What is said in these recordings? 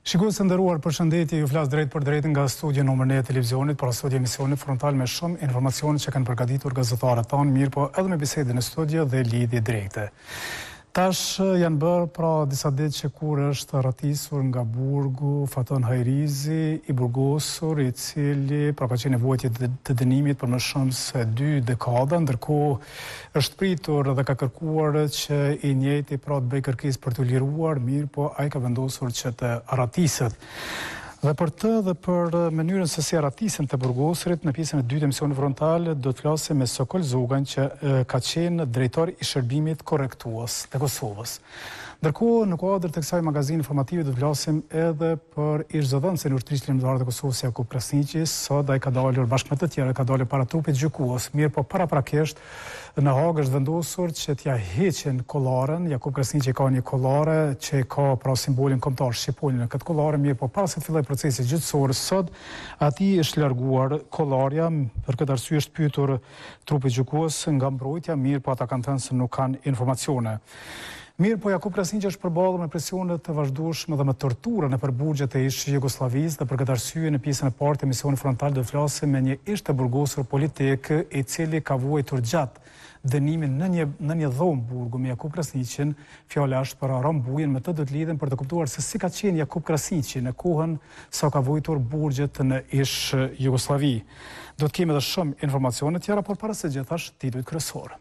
Shikues të nderuar, përshëndetje, ju flas drejt për drejt nga studio numër 9 e televizionit, para studio emisioni frontal me shumë informacione që kanë përgatitur gazetarët tonë, mirë po edhe me bisedën në studio dhe lidhje direkte. Tash janë bërë disa ditë që kur është ratisur nga burgu Faton Hajrizi, i burgosur, i cili ka qenë nevojë të dënimit për më shumë se 2 dekada, ndërkohë është pritur dhe ka kërkuar që i njëjti të bëjë kërkesë për të liruar, mirë po ai ka vendosur që të ratiset. Dhe për të dhe për mënyrën se si ratisin të burgosurit, në pjesën e 2 të emisionit frontal do të flasim me Sokol Zogan, që ka qenë drejtori i shërbimit korrektues të Kosovës. Ndërkohë, në kuadër të kësaj magazini informative do të flasim edhe për ish-zëdhënësin e Ushtrisë Lëndëtare të Kosovës Jakub Krasniqi. Sot ai ka dalur bashkë me të tjerë, ka dalur para trupit gjykues. Mirë po paraprakisht në Hagë është vendosur që t'ja heqin kollaren. Jakub Krasniqi ka një kollare që ka simbolin kombëtar shqiponjë në këtë kollare, mirë po para se të fillojë procesi gjyqësor, sot atij është larguar kollarja. Për këtë arsye është pyetur trupi gjykues nga mbrojtja, mirë po ata kanë thënë se nuk kanë informacione. Mirë po Jakub Krasniqi është përballur me presionet të vazhdueshme dhe me torturën në përburgjet e ish Jugosllavisë, dhe për këtë arsye në pjesën e parë të emisionit frontal do të flasim me një ish të burgosur politik i cili ka vuajtur gjatë dënimin në një dhomë burgu me Jakub Krasniqin. Fjala është për Aron Bujën, me të do të lidhem për të kuptuar se si ka qenë Jakub Krasniqi në kohën sa ka vuajtur burgjet në ish Jugosllavi. Do të kemi edhe shumë informacione tjera, por para së gjithash titujt kryesor.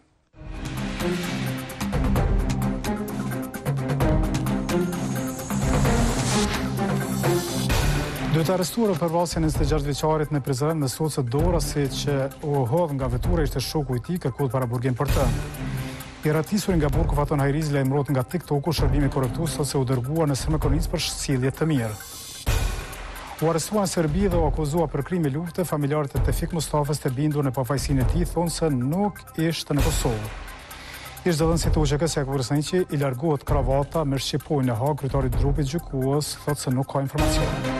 Duhet arrestuar për vrasjen e 26 vjeçarit në Prizren me sotse Dorasi, që u hodh nga vetura, ishte shoku i tij, kërkohet para burgim për të. I ratisur nga burgu Faton Hajrizi lajmërohet nga TikToku, shërbimi korrektues ose u dërguar në Sermekonicë për sjellje të mirë. U arrestuan në Serbi dhe u akuzuar për krime lufte. Familjarët e Tefik Mustafës të bindur në pafajësinë e tij thonë se nuk ishte në Kosovë. Ish-zëdhënësi të UÇK-s Jakub Krasniqi i largohet kravata me shqiponjë në Hagë. Kryetari i trupit gjykues thotë se nuk ka informacione.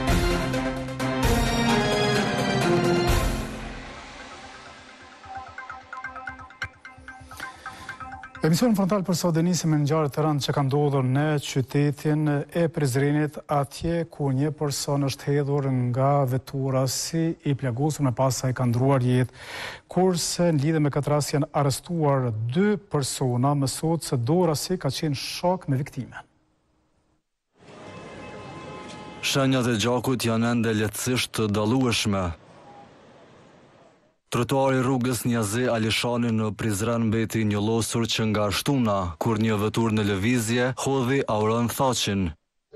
Emisionin frontal për sot nisim me ngjarje të rëndë që ka ndodhur në qytetin e Prizrenit, atje ku një person është hedhur nga vetura si i plagosur, me pas sa i ka ndruar jetë, kurse në lidhje me këtë rast janë arrestuar 2 persona. Mësohet se Dorasi ka qenë shok me viktimen. Shenjat e gjakut janë ende lehtësisht të dallueshme. Trotuari rrugës Niazi Alishani në Prizren mbeti njëllosur që nga shtuna, kur një vetur në lëvizje hodhi Auron Thaqin.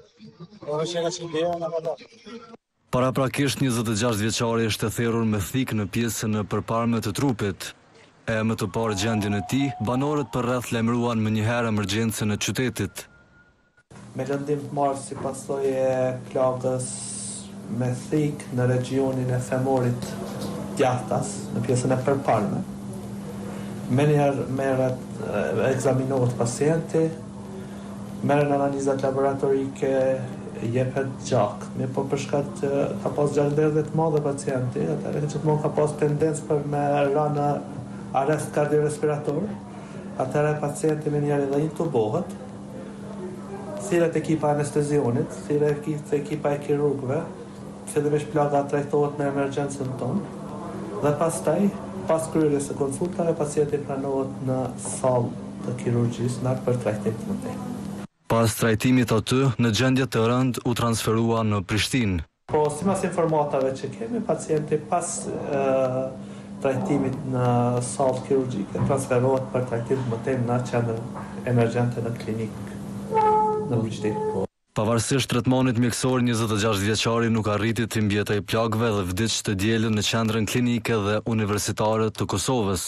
Paraprakisht 26 vjeçari është therrur me thik në pjesën e përparme të trupit. E më të parë gjendjen e tij, banorët për rreth lajmëruan më njëherë emergjencën e qytetit. Me lëndim të marrë si pasojë e plagës me thik në regionin e femorit djathtas, në pjesën e përparme. Menjëherë merret ekzaminohet pacienti, merren analizat laboratorike, jepet gjak. Me po për shkak të ka pas gjallëderdhje të madhe pacienti, atëherë gjithmonë ka pas tendencë për me rënë arrest kardiorespirator. Atëherë pacienti menjëherë edhe intubohet. Thirret ekipa anestezionit, thirret ekipa e kirurgëve, fillimisht plaga trajtohet me emergjencën tonë. Dhe pastaj, pas kryerjes së konsultave, pacienti pranohet në sallë të kirurgjisë nart për trajtim të mëtej. Pas trajtimit aty, në gjendje të rëndë u transferua në Prishtinë. Po, sipas informatave që kemi, pacienti pas trajtimit në sallë kirurgjike transferohet për trajtim të mëtej në qendrën emergjente në klinikë në Prishtinë. Pavarësisht tretmanit mjekësor, 26 vjeçari nuk arriti të mbjetoj plagëve dhe vdiq të dielën në qendrën klinike dhe universitare të Kosovës.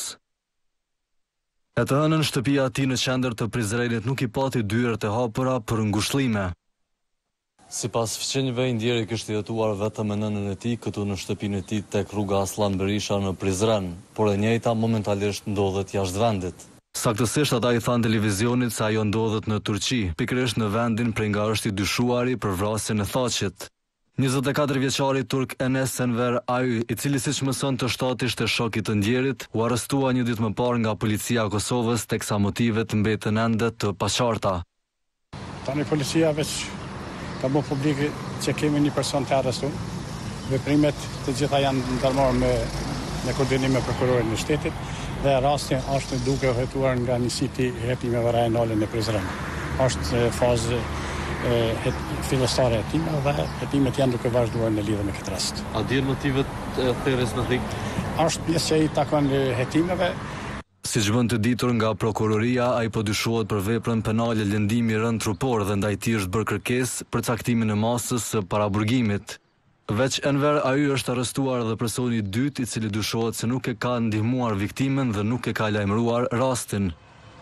E të hënën, shtëpia e tij në qendër të Prizrenit nuk i pati dyert e hapura për ngushëllime. Sipas fqinjve, i ndjeri kishte jetuar vetëm me nënën e tij këtu në shtëpinë e tij tek rruga Aslan Berisha në Prizren, por e njëjta momentalisht ndodhet jashtë vendit. Saktësisht ata i thanë televizionit se ajo ndodhet në Turqi, pikërisht në vendin prej nga është i dyshuari për vrasjen e Thaqit. 24 vjeçari turk Enes Enver Ay, i cili siç mëson të shtatë ishte shok i të ndjerit, u arrestua një ditë më parë nga policia e Kosovës, teksa motivet mbeten ende të paqarta. Tani policia veç ka bërë publike që kemi një person të arrestuar. Veprimet të gjitha janë ndërmarrë me koordinim me prokurorin e shtetit dhe rasti është duke hetuar nga njësiti hetimeve rajonale në Prizren. Është fazë fillestare e hetimeve dhe hetimet janë duke vazhduar në lidhje me këtë rast. A dihen motivet e thirrjes në thik? Është pjesë që i takon hetimeve. Siç vën të ditur nga prokuroria, ai po dyshohet për veprën penale lëndimi rënd trupor dhe ndaj tij është bërë kërkesë për caktimin e masës së paraburgimit. Veç Enver, ai është arrestuar dhe personi i dytë i cili dyshohet se nuk e ka ndihmuar viktimën dhe nuk e ka lajmëruar rastin.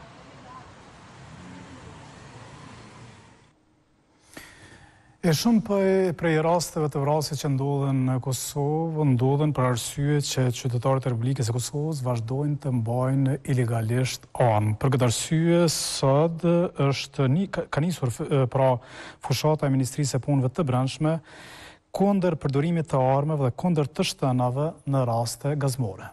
E shumë prej rasteve të vrasjes që ndodhen në Kosovë, ndodhen për arsye që qytetarët e Republikës së Kosovës vazhdojnë të mbajnë ilegalisht armë. Për këtë arsye, sot ka nisur fushata e Ministrisë së Punëve të Brendshme kundër përdorimit të armëve dhe kundër të shtënave në raste gazmore.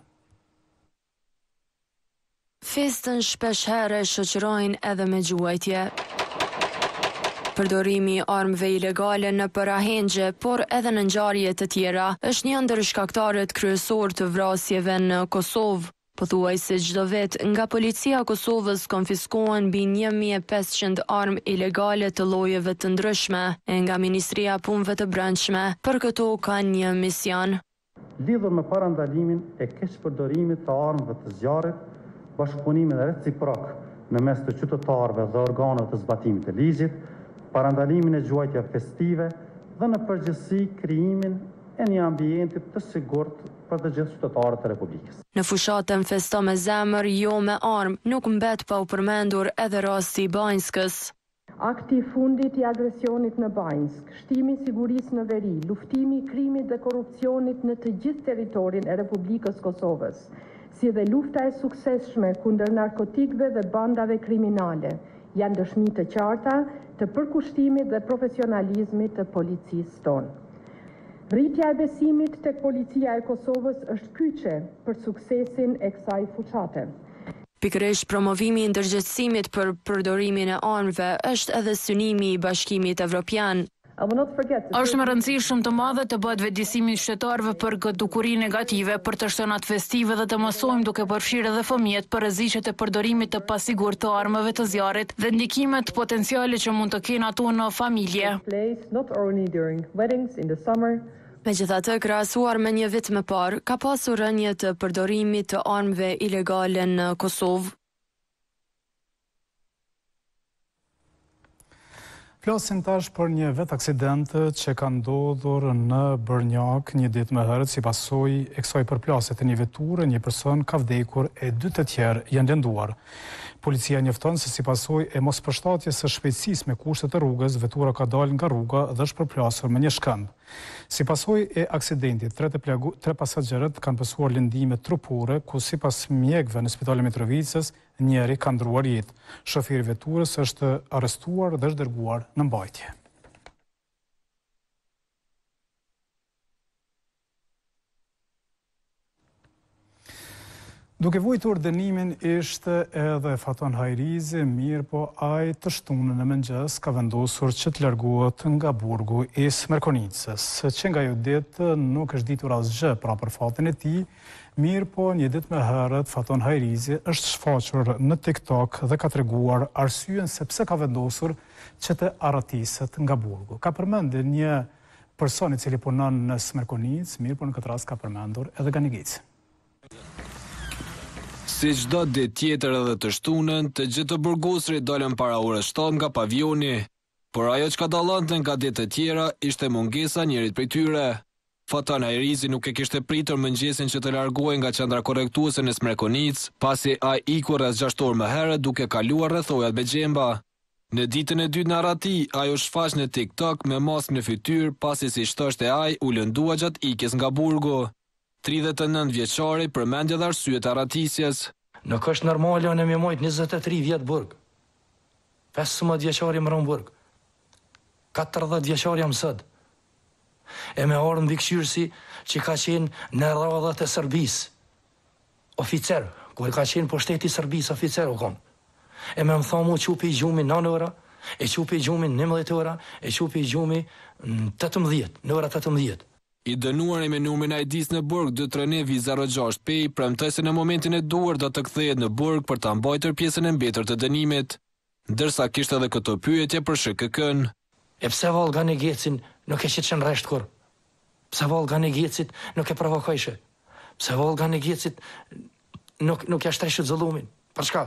Festën shpesh herë shoqërojnë edhe me gjuajtje. Përdorimi i armëve ilegale në përahengje, por edhe në ngjarje të tjera, është një ndër shkaktarët kryesor të vrasjeve në Kosovë. Pothuajse çdo vit nga policia e Kosovës konfiskohen mbi 1500 armë ilegale të llojeve të ndryshme, e nga Ministria e Punëve të Brendshme për këto kanë një mision. Lidhur me parandalimin e keq përdorimit të armëve të zjarrit, bashkëpunimin reciprok në mes të qytetarëve dhe organeve të zbatimit të ligjit, parandalimin e gjuajtjeve festive dhe në përgjithësi krijimin e një ambienti të sigurt për të gjithë qytetarët e Republikës. Në fushatën Festo me zemër, jo me armë, nuk mbet pa u përmendur edhe rasti i Banjskës. Akti i fundit i agresionit në Banjsk, shtimi i sigurisë në veri, luftimi i krimit dhe korrupsionit në të gjithë territorin e Republikës Kosovës, si dhe lufta e suksesshme kundër narkotikëve dhe bandave kriminale, janë dëshmi të qarta të përkushtimit dhe profesionalizmit të policisë tonë. Rritja e besimit tek policia e Kosovës është kyçe për suksesin e kësaj fushate. Pikërisht promovimi i ndërgjegjësimit për përdorimin e armëve është edhe synimi i Bashkimit Evropian. Është më rëndësishëm të madhe të bëhet vetëdijsimi i shtetërorëve për këtë dukuri negative për të shtënat festive dhe të mësojmë duke përfshirë edhe fëmijët për rreziqet e përdorimit të pasigurt të armëve të zjarrit dhe ndikimet potenciale që mund të kenë ato në familje. Megjithatë, krahasuar me një vit më parë, ka pasur rënje të përdorimit të armëve ilegale në Kosovë. Flasim tash për një vet aksident që ka ndodhur në Bërnjak një ditë më herët si pasojë e kësaj përplasje të një veture, një person ka vdekur e 2 të tjerë janë lënduar. Policia njofton se si pasojë e mospërshtatjes së shpejtësisë me kushtet e rrugës, vetura ka dalë nga rruga dhe është përplasur me një shkëmb. Si pasojë e aksidentit, 3 pasagerët kanë pësuar lëndime trupore, ku sipas mjekëve në Spitalin Mitrovicës, njeri ka ndruar jetë. Shoferi i veturës është arrestuar dhe është dërguar në mbajtje. Duke vujtur dënimin ishte edhe Faton Hajrizi, mirë po ai të shtunën e mëngjes ka vendosur që të largohet nga burgu i Smerkonicës. Që nga ajo ditë nuk është ditur asgjë për fatin e tij, mirë po një ditë më herët Faton Hajrizi është shfaqur në TikTok dhe ka treguar arsyen se pse ka vendosur që të arratiset nga burgu. Ka përmendur një person i cili punon në Smerkonicë, mirë po në këtë rast ka përmendur edhe Ganigic. Si çdo ditë tjetër edhe të shtunën, të gjithë të burgosrit dolën para orës 7 nga pavioni, por ajo që ka dallonte nga ditë të tjera ishte mungesa njërit prej tyre. Faton Hajrizi nuk e kishte pritur mëngjesin që të largohej nga qendra korrektuese në Smerkonicë, pasi ai iku rreth 6 orë më herët duke kaluar rrethojat me gjemba. Në ditën e dytë në arrati, ajo shfaq në TikTok me maskë në fytyrë, pasi si shtoshte ai u lëndua gjatë ikjes nga burgu. 39 vjeçari përmendi dhe arsyet e arratisjes. Nuk është normale unë më mojt 23 vjet burg. 15 vjeçari më rron burg. 40 vjeçari jam sot. E me orën mbikëqyrësi që ka qenë në radhat e Serbisë. Oficer, kur ka qenë pushteti i Serbisë oficer u kom. E me më tha mu qupi gjumi 9 ora, E qupi gjumin 19 ora, e qupi gjumi 18, në ora 18. I dënuari me numrin ID-s në burg 239-06 Pej premtoi se në momentin e duhur do të kthehet në burg për ta mbajtur pjesën e mbetur të dënimit, ndërsa kishte edhe këtë pyetje për SHKK-n. E pse Volga Negecin nuk e qenë rresht kur? Pse Volga Negecit nuk e provokojshe? Pse Volga Negecit nuk ja shtreshët zëllumin? Për çka?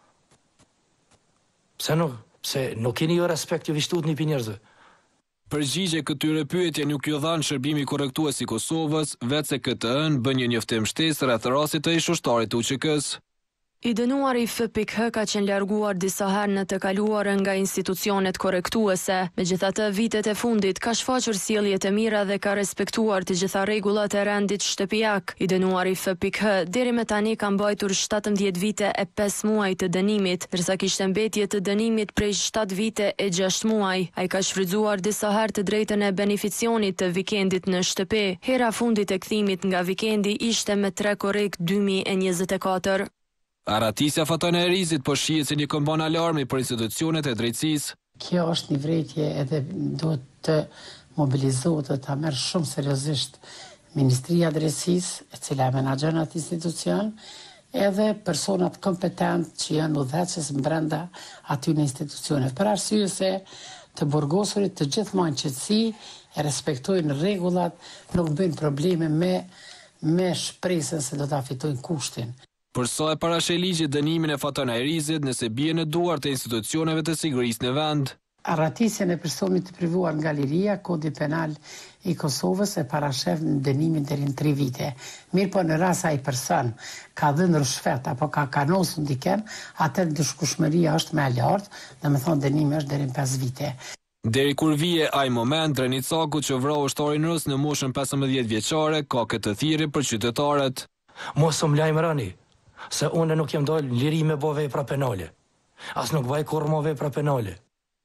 Pse nuk keni jo respekt, ju vishtut një për njerëzve? Përgjigje këtyre pyetje nuk ju dhanë Shërbimi Korrektues i Kosovës, vetë se KTN bën një njoftim shtesë rreth rastit të ish ushtarit të UÇK-s. I dënuari FPK ka qenë larguar disa herë në të kaluarën nga institucionet korrektuese. Megjithatë, vitet e fundit ka shfaqur sjellje të mira dhe ka respektuar të gjitha rregullat e rendit shtëpiak. I dënuari FPK deri më tani ka mbajtur 17 vite e 5 muaj të dënimit, ndërsa kishte mbetje të dënimit prej 7 vite e 6 muaj. Ai ka shfrytzuar disa herë të drejtën e beneficionit të vikendit në shtëpi. Hera fundit e kthimit nga vikendi ishte me 3 korrik 2024. Aratisja Fatana Erizit po shihet si një këmbon alarmi për institucionet e drejtësisë. Kjo është një vrejtje edhe duhet të mobilizohet dhe të merr shumë seriozisht Ministria e Drejtësisë, e cila menaxhon atë institucion, edhe personat kompetent që janë udhëheqës brenda atyre institucioneve. Për arsye se të burgosurit të gjithmonë qetësi, e respektojnë rregullat, nuk bëjnë probleme me shpresën se do ta fitojnë kushtin. Për sa e parashej ligji dënimin e Fatana Erizit nëse bie në duart e institucioneve të sigurisë në vend. Arratisjen e personit të privuar nga liria, Kodi Penal i Kosovës e parashef në dënimin deri në 3 vite. Mirë po në rast ai person ka dhënë rishfet apo ka kanosur dikën, atë dëshkueshmëria është më e lartë, domethënë dënimi është deri në 5 vite. Deri kur vije ai moment, Dreni Caku që vrau ushtarin rus në moshën 15 vjeçare ka këtë thirrje për qytetarët. Mos u lajmëroni, se unë nuk jam dalë në liri me bo vepra penale. As nuk vaj kur mo vepra penale.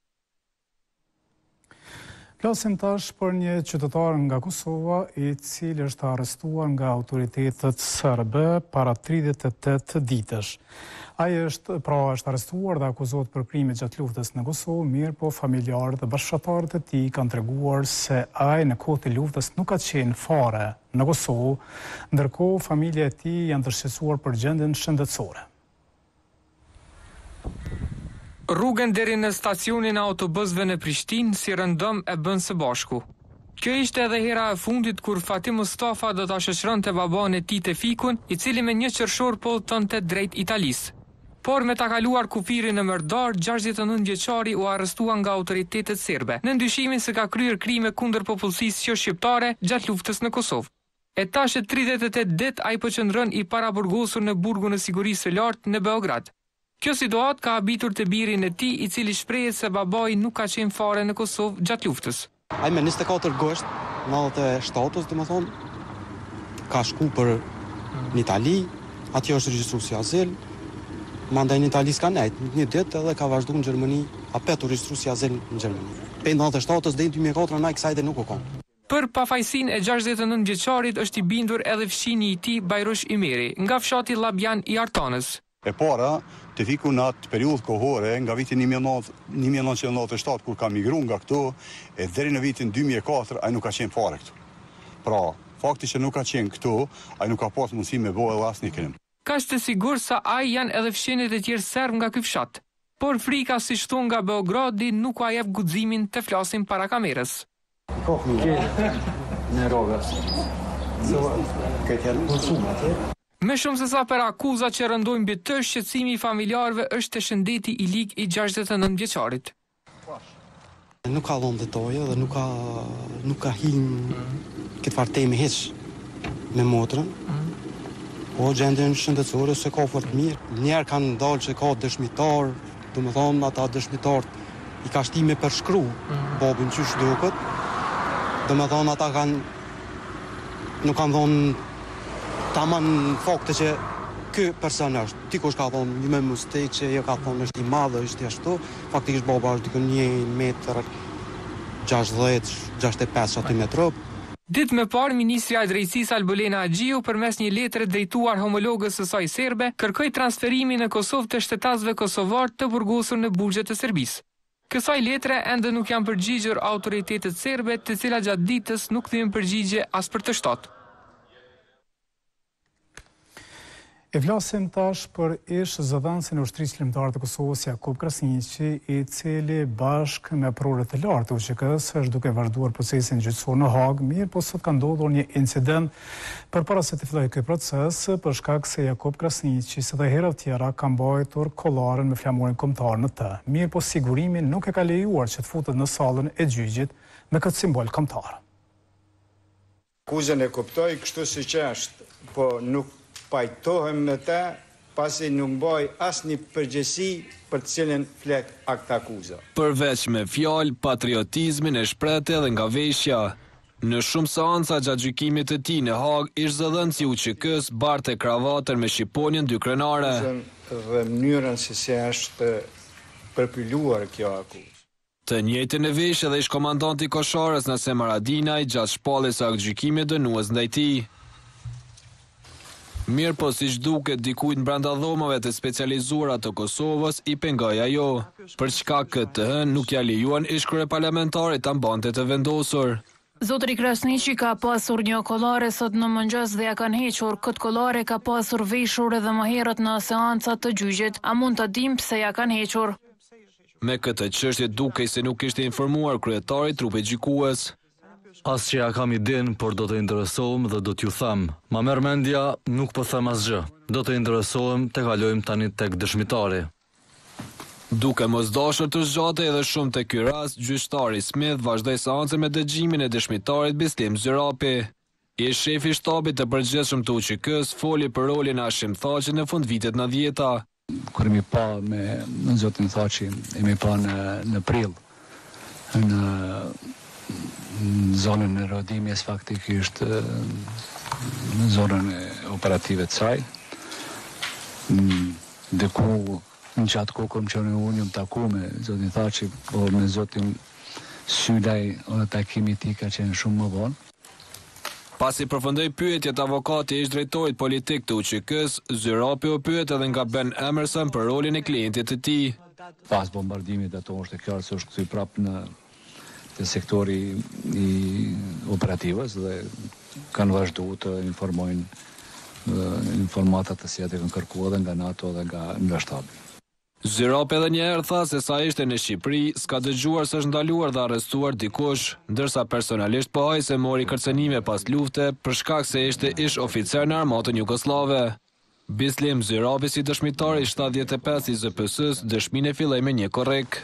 Flasim tash për një qytetar nga Kosova i cili është arrestuar nga autoritetet serbe para 38 ditësh. Ai është arrestuar dhe akuzohet për krime gjatë luftës në Kosovë, mirë po familjarët dhe bashkëtarët e tij kanë treguar se ai në kohë të luftës nuk ka qenë fare në Kosovë, ndërkohë familja e tij janë të shqetësuar për gjendjen shëndetësore. Rrugën deri në stacionin e autobusëve në Prishtinë si rëndëm e bën së bashku. Kjo ishte edhe hera e fundit kur Fatih Mustafa do ta shoqëronte baban e tij Tefikun, i cili me 1 qershor po udhtonte drejt Italisë. Por me ta kaluar kufirin në mërdar, 69 vjeçari u arrestua nga autoritetet serbe, në ndyshimin se ka kryer krime kundër popullsisë jo shqiptare gjatë luftës në Kosovë. E tash 38 ditë ai po qëndron i paraburgosur në burgun e sigurisë së lartë në Beograd. Kjo situatë ka habitur të birin e tij, i cili shprehet se babai nuk ka qenë fare në Kosovë gjatë luftës. Ai me 24 gusht 97, domethënë, ka shku për në Itali, atje është regjistruar si azil. Mandaj në Itali s'ka nejt, një ditë edhe ka vazhdu në Gjermani, apet u regjistruar si azil në Gjermani. Pe 97-ës dhe në 2004 na kësaj dhe nuk u kon. Për pafajësinë e 69 vjeçarit është i bindur edhe fshini i tij Bajrush Imeri, nga fshati Llabjan i Artanës. E para, Tefiku në atë periudhë kohore, nga vitin 1997, kur ka migru nga këtu, e deri në vitin 2004, ai nuk ka qenë fare këtu. Pra, fakti që nuk ka qenë këtu, ai nuk ka pas mundësi me bëu edhe asnjë krim. Ka të sigur sa ai janë edhe fshinjet e tjerë serb nga ky fshat. Por frika, si thon nga Beogradi, nuk ka jep guximin të flasin para kamerës. Në rrogës. Me shumë se sa për akuza që rëndojnë mbi të, shqetësimi i familjarëve është të shëndeti i ligë i 69 vjeçarit. Nuk ka dhënë detoje dhe nuk ka hinë këtë farë teme hiç me motrën. Po gjendjen shëndetësore se ka fort mirë. Njerë kanë dalë që ka dëshmitar, domethënë ata dëshmitarët i ka shtime për shkru, babin qysh duket. Domethënë ata nuk kanë dhënë taman fakte që ky person është. Dikush ka thonë një me mistake që jo ka thonë është i madh, është ashtu. Faktikisht baba është dikon 1 metër 60-65 aty me trup. Ditë më parë, Ministrja e Drejtësisë Albolena Agjiu përmes një letre drejtuar homologës së saj serbe kërkoi transferimin në Kosovë të shtetasëve kosovar të burgosur në burgjet e Serbisë. Kësaj letre ende nuk janë përgjigjur autoritetet serbe, të cilat gjatë ditës nuk thyen përgjigje as për të shtatë. E flasim tash për ish zëdhënësin e ushtrisë lëmtare të Kosovës Jakub Krasniqi, i cili bashkë me prurët të lartë të UÇK-s është duke vazhduar procesin gjyqësor në Hagë, mirë po sot ka ndodhur një incident përpara se të fillojë ky proces, për shkak se Jakub Krasniqi si dhe herët tjera ka mbajtur kollaren me flamurin kombëtar në të. Mirë po sigurimi nuk e ka lejuar që të futet në sallën e gjyqit me këtë simbol kombëtar. Akuzën e kuptoj kështu siç është, po nuk pajtohem me ta, pasi nuk mbaj asnjë përgjegjësi për të cilën flet akt akuza. Përveç me fjalë, patriotizmin e shprehte edhe nga veshja. Në shumë seanca gjatë gjykimit të tij në Hagë, ish zëdhënësi i UÇK-s barte kravatën me shqiponjen dy krenare. Dhe mënyrën se është përpyluar kjo akuzë. Të njëjtën e veshje edhe ish komandanti Kosharës Nasem Haradinaj gjatë shpalljes së aktgjykimit dënues ndaj tij. Mirë po siç duket dikujt brenda dhomave të specializuara të Kosovës i pengoi ajo, për çka këtë nuk ja lejuan ish kryeparlamentarit ta mbante të vendosur. Zotri Krasniqi ka pasur një kollare sot në mëngjes dhe ja kanë hequr. Këtë kollare ka pasur veshur edhe më herët në seancat të gjyqit. A mund të dim pse ja kanë hequr? Me këtë çështje dukej se nuk ishte informuar kryetari i trupit gjykues. As që ja kam idenë, por do të interesohem dhe do t'ju them. Ma merr mendja, nuk po them asgjë. Do të interesohem të kalojmë tani tek dëshmitari. Duke mos dashur të zgjatej edhe shumë te ky rast, gjyqtari Smith vazhdoi seancën me dëgjimin e dëshmitarit Bislim Zyrapi. Ish shefi i shtabit të përgjithshëm të UÇK-s foli për rolin e Hashim Thaçit në fund vitet 90-ta. Kur mi pa me zotin Thaçi, mi pa në prill në zonën e rodimjes faktikisht në zonën e operative të saj. Diku në qatë kokëm që unë jam taku me zotin Thaçi, po me zotin Sylaj takimi ti ka qenë shumë më vonë. Pasi përfundoi pyetjet avokati ish drejtorit politik të UÇK-s, Zyrapi u pyet edhe nga Ben Emerson për rolin e klientit të tij. Pas bombardimit ato është e qartë se është kthy prapë në sektori i operativës dhe kanë vazhduar të informojnë informatat të cilat e kanë kërkuar edhe nga NATO dhe nga shtabi. Zyrapi edhe një herë tha se sa ishte në Shqipëri, s'ka dëgjuar se është ndaluar dhe arrestuar dikush, ndërsa personalisht pohoi se mori kërcënime pas lufte për shkak se ishte ish oficer në armatën jugoslave. Bislim Zyrapi si dëshmitar i 75 i ZPS-s dëshminë e filloi me një korrek.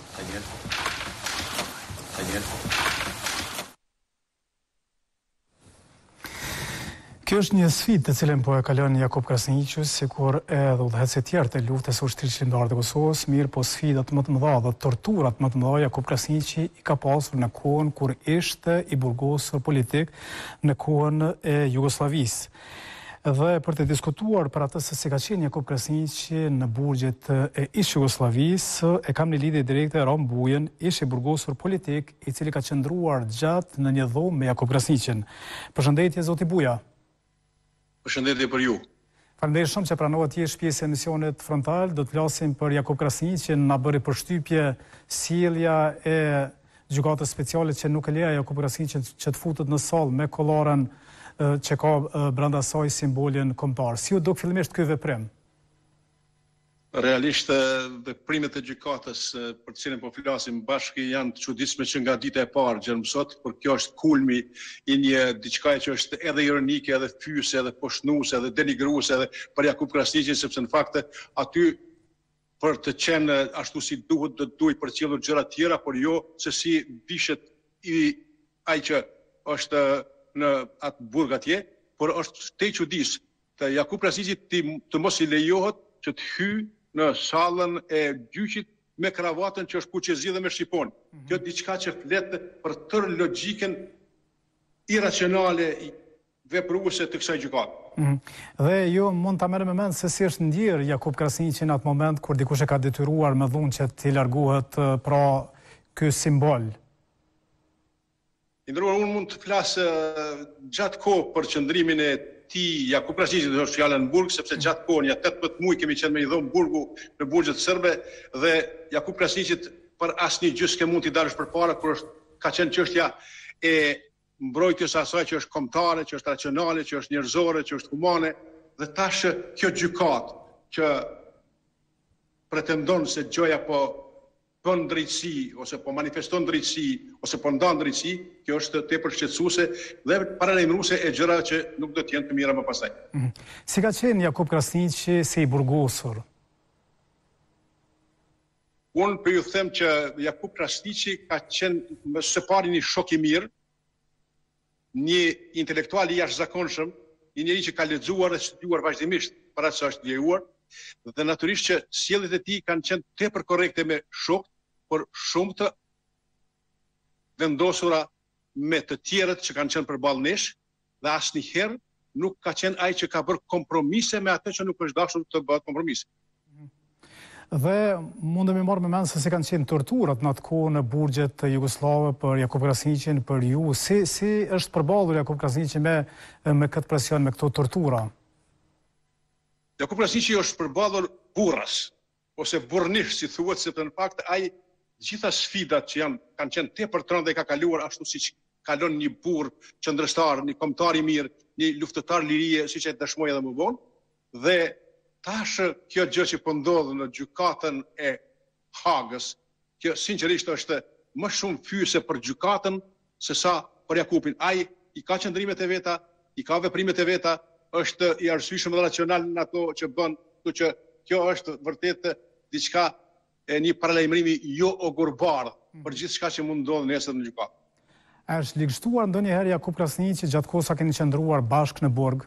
Kjo është një sfidë të cilën po e kalon Jakub Krasniqi, sikur edhe udhëheqësit tjerë të luftës së ushtrisë lëndare të Kosovës, mirë po sfidat më të mëdha dhe torturat më të mëdha Jakub Krasniqi i ka pasur në kohën kur ishte i burgosur politik në kohën e Jugosllavisë. Dhe për të diskutuar për atë se si ka qenë Jakub Krasniqi në burgjet e ish Jugosllavisë, e kam një lidhje direkte Rom Bujen, ish i burgosur politik, i cili ka qëndruar gjatë në një dhomë me Jakub Krasniqin. Përshëndetje zoti Buja. Përshëndetje për ju. Faleminderit shumë që pranova të jesh pjesë e emisionit Frontal. Do të flasim për Jakub Krasniqin, na bëri përshtypje sjellja e gjykatës speciale që nuk e leja Jakub Krasniqin që të futet në sallë me kollaren që ka brenda saj simbolin kombëtar. Si u duk fillimisht ky veprim? Realisht veprimet e gjykatës për të cilën po flasim bashkë janë të çuditshme që nga dita e parë gjërm sot, por kjo është kulmi i një diçkaje që është edhe ironike, edhe fyese, edhe poshnuese, edhe denigruese edhe për Jakub Krasniqin, sepse në fakt aty për të qenë ashtu si duhet do duhet përcjellur gjëra të tjera, por jo se si vishet ai që është në atë burg atje, por është te çuditës të Jakub Krasniqit të mos i lejohet që të hyjë në sallën e gjyqit me kravatën që është kuqezi dhe me shqipon. Kjo është diçka që flet për tërë logjikën iracionale vepruese të kësaj gjykate. Dhe jo mund ta merrem mend se si është ndjer Jakub Krasniqi në atë moment kur dikush e ka detyruar me dhunë që të largohet pra ky simbol. Unë mund të flas gjatë kohë për qëndrimin e Jakub Krasniqi në fjalën në burg, sepse gjatë kohën, ja 18 muaj kemi qenë me i dhomë burgu në burgjet serbe dhe Jakub Krasniqit për asnjë gjë s'ke mund t'i dalësh përpara kur ka qenë çështja e mbrojtjes asaj që është kombëtare, që është racionale, që është njerëzore, që është humane, dhe tash kjo gjykatë që pretendon se gjoja po bën drejtësi ose po manifeston drejtësi ose po ndan drejtësi, kjo është tepër shqetësuese dhe paralajmëruese e gjëra që nuk do të jenë të mira më pastaj. Si ka qenë Jakub Krasniqi si i burgosur? Unë për ju them që Jakub Krasniqi ka qenë më së pari një shok i mirë, një intelektual i jashtëzakonshëm, një njeri që ka lexuar dhe studiuar vazhdimisht para se është vjeruar, dhe natyrisht që sjelljet e tij kanë qenë tepër korrekte me shokët, por shumë të vendosura me të tjerët që kanë qenë përballë nesh, dhe asnjëherë nuk ka qenë ai që ka bërë kompromise me atë që nuk është dashur të bëhet kompromise. Dhe mundemi marrë me mend se si kanë qenë torturat në atë kohë në burgjet jugoslave për Jakub Krasniqin, për ju. Si është përballur Jakub Krasniqi me këtë presion, me këto tortura? Jakub Krasniqi është përballur burras, ose burrnish, si thuhet, sepse në fakt ai gjitha sfidat që kanë qenë tepër të rënda dhe ka kaluar ashtu siç kalon një burr qëndrështar, një kombëtar i mirë, një luftëtar lirie, siç e dëshmoi edhe më vonë, dhe tash kjo gjë që po ndodh në gjykatën e Hagës, kjo sinqerisht është më shumë fyese për gjykatën se sa për Jakubin. Ai i ka qëndrimet e veta, i ka veprimet e veta, është i arsyeshëm dhe racional në ato që bën, kështu që kjo është vërtet diçka e një paralajmërimi jo ogurbardh për gjithçka që mund ndodhë nesër në gjykatë. A është ligështuar ndonjëherë Jakub Krasniqi gjatë kohës sa keni qëndruar bashkë në burg?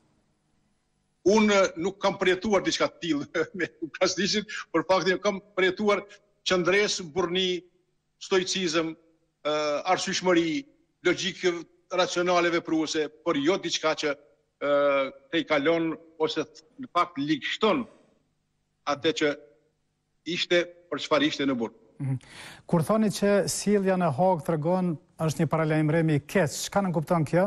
Unë nuk kam përjetuar diçka të tillë me Krasniqin, por faktin kam përjetuar qëndresë, burrni, stoicizëm, arsyeshmëri, logjikë racionale vepruese, por jo diçka që te i kalon ose në fakt ligështon atë që ishte për çfarë ishte në burg. Kur thoni që sjellja në Hagë tregon është një paralajmërim i keq, çka nën kupton kjo?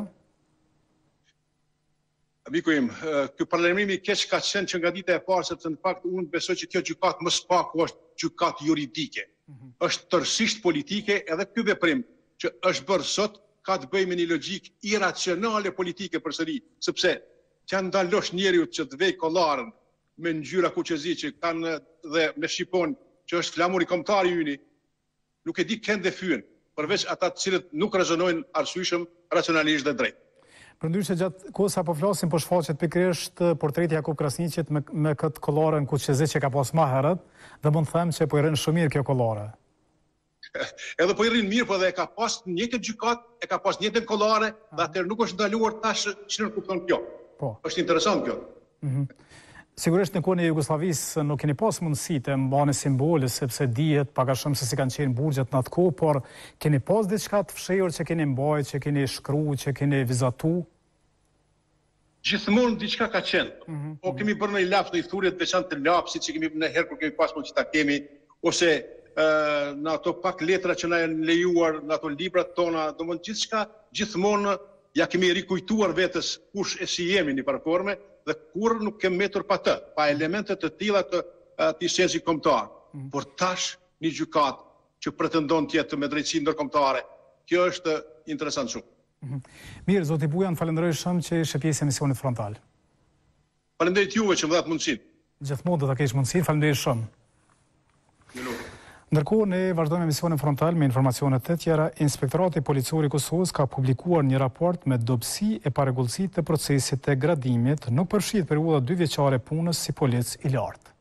Miku im, ky paralajmërim i keq ka qenë që nga dita e parë, sepse në fakt unë besoj që kjo gjykatë më së paku është gjykatë juridike. Është tërësisht politike, edhe ky veprim që është bërë sot ka të bëjë me një logjikë iracionale politike përsëri, sepse që ndalosh njeriu që të vej kollarën me ngjyra kuqezi që kanë dhe me shqipon që është flamuri kombëtar i yni, nuk e di kënd dhe fyen, përveç ata të cilët nuk rezonojnë arsyeshëm, racionalisht dhe drejt. Përndryshe gjatë kohës sa po flasim po shfaqet pikërisht portreti Jakub Krasniqit me këtë kollarën kuqezi që ka pas më herët, dhe mund të them që po i rën shumë mirë kjo kollare. Edhe po i rrin mirë, po dhe e ka pas njëjtën gjykatë, e ka pas njëjtën kollare, dhe atëherë nuk është ndaluar tash ç'në kupton kjo. Po. Është interesant kjo. Sigurisht në kohën e Jugosllavisë nuk keni pas mundësi të mbani simbole, sepse dihet pak a shumë se si kanë qenë burgjet në atë kohë, por keni pas diçka të fshehur që keni mbajtur, që keni shkruar, që keni vizatu? Gjithmonë diçka ka qenë. O kemi bërë një laps në i thurje të veçantë të lapsit që kemi në herë kur kemi pas mund që ta kemi, ose në ato pak letra që na janë lejuar, në ato librat tona, domthonë gjithçka gjithmonë ja kemi rikujtuar vetes kush e si jemi në paraforme dhe kur nuk kemi metur pa të, pa elemente të tilla të atij sensi kombëtar. Por tash një gjykatë që pretendon të jetë me drejtësi ndërkombëtare, kjo është interesant shumë. Mirë, zoti Bujan, falenderoj shumë që ishe pjesë e emisionit frontal. Falenderit juve që më dhatë mundësinë. Gjithmonë do ta kesh mundësinë, falenderoj shumë. Ndërkohë, ne vazhdojmë emisionin frontal me informacionet të tjera. Inspektorati Policor i Kosovës ka publikuar një raport me dobësi e parregullësi të procesit të gradimit, nuk përfshihet periudha 2 vjeçare punës si polic i lartë.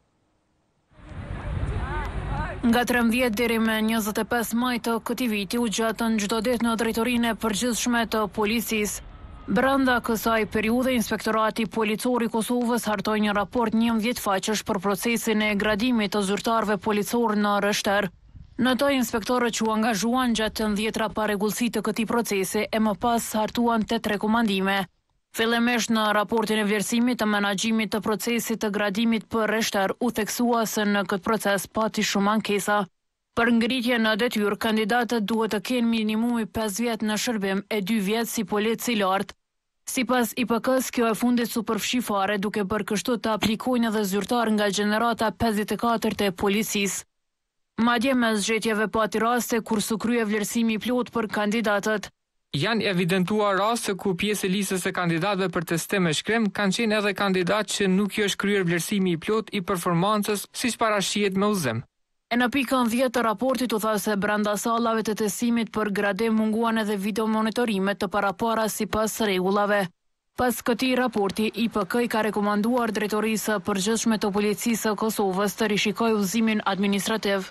Nga 13 deri me 25 maj të këtij viti u gjatën çdo ditë në drejtorinë e përgjithshme të policisë. Brenda kësaj periudhe, Inspektorati Policor i Kosovës hartoi një raport 11 faqesh për procesin e gradimit të zyrtarëve policor në Rështer. Në to, inspektorët që u angazhuan gjatë 10 parregullësi të këtij procesi e më pas hartuan 8 rekomandime. Fillimisht në raportin e vlerësimit të menaxhimit të procesit të gradimit për Rështer u theksua se në këtë proces pati shumë ankesa. Për ngritje në detyrë, kandidatët duhet të kenë minimumi 5 vjet në shërbim e 2 vjet si polic i lartë. Sipas IPK-s, kjo e fundit superfshi fare, duke bërë kështu të aplikojnë edhe zyrtar nga gjenerata 54 të policisë. Madje mes zgjedhjeve pati raste kur su krye vlerësimi i plot për kandidatët. Janë evidentuar raste ku pjesë e listës së kandidatëve për testim me shkrim kanë qenë edhe kandidatë që nuk i është kryer vlerësimi i plot i performancës siç parashihet me udhëzim. E në pikën 10 të raportit u tha se brenda sallave të testimit për gradim munguan edhe video monitorimet të parapara sipas rregullave. Pas këtij raporti, IPK i ka rekomanduar Drejtorisë së Përgjithshme të Policisë së Kosovës të rishikojë udhëzimin administrativ.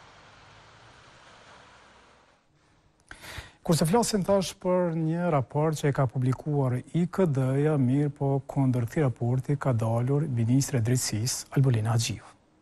Kurse flasim tash për një raport që e ka publikuar IKD-ja, mirë po kundër këtij raporti ka dalur Ministri i Drejtësisë Albolina Haxhiu.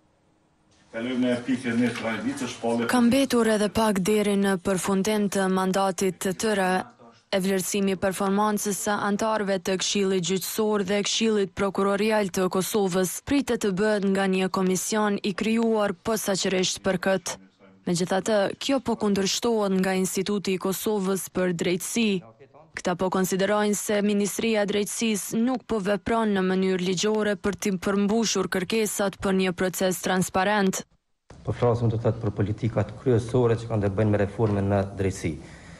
Ka mbetur edhe pak deri në përfundim të mandatit të tyre. E vlerësimi i performancës së anëtarëve të Këshillit Gjyqësor dhe Këshillit Prokurorial të Kosovës pritet të bëhet nga një komision i krijuar posaçërisht për këtë. Megjithatë, kjo po kundërshtohet nga Instituti i Kosovës për Drejtësi. Këta po konsiderojnë se Ministria e Drejtësisë nuk po vepron në mënyrë ligjore për të përmbushur kërkesat për një proces transparent. Po flasim të thëtë për politikat kryesore që kanë të bëjnë me reformën në drejtësi.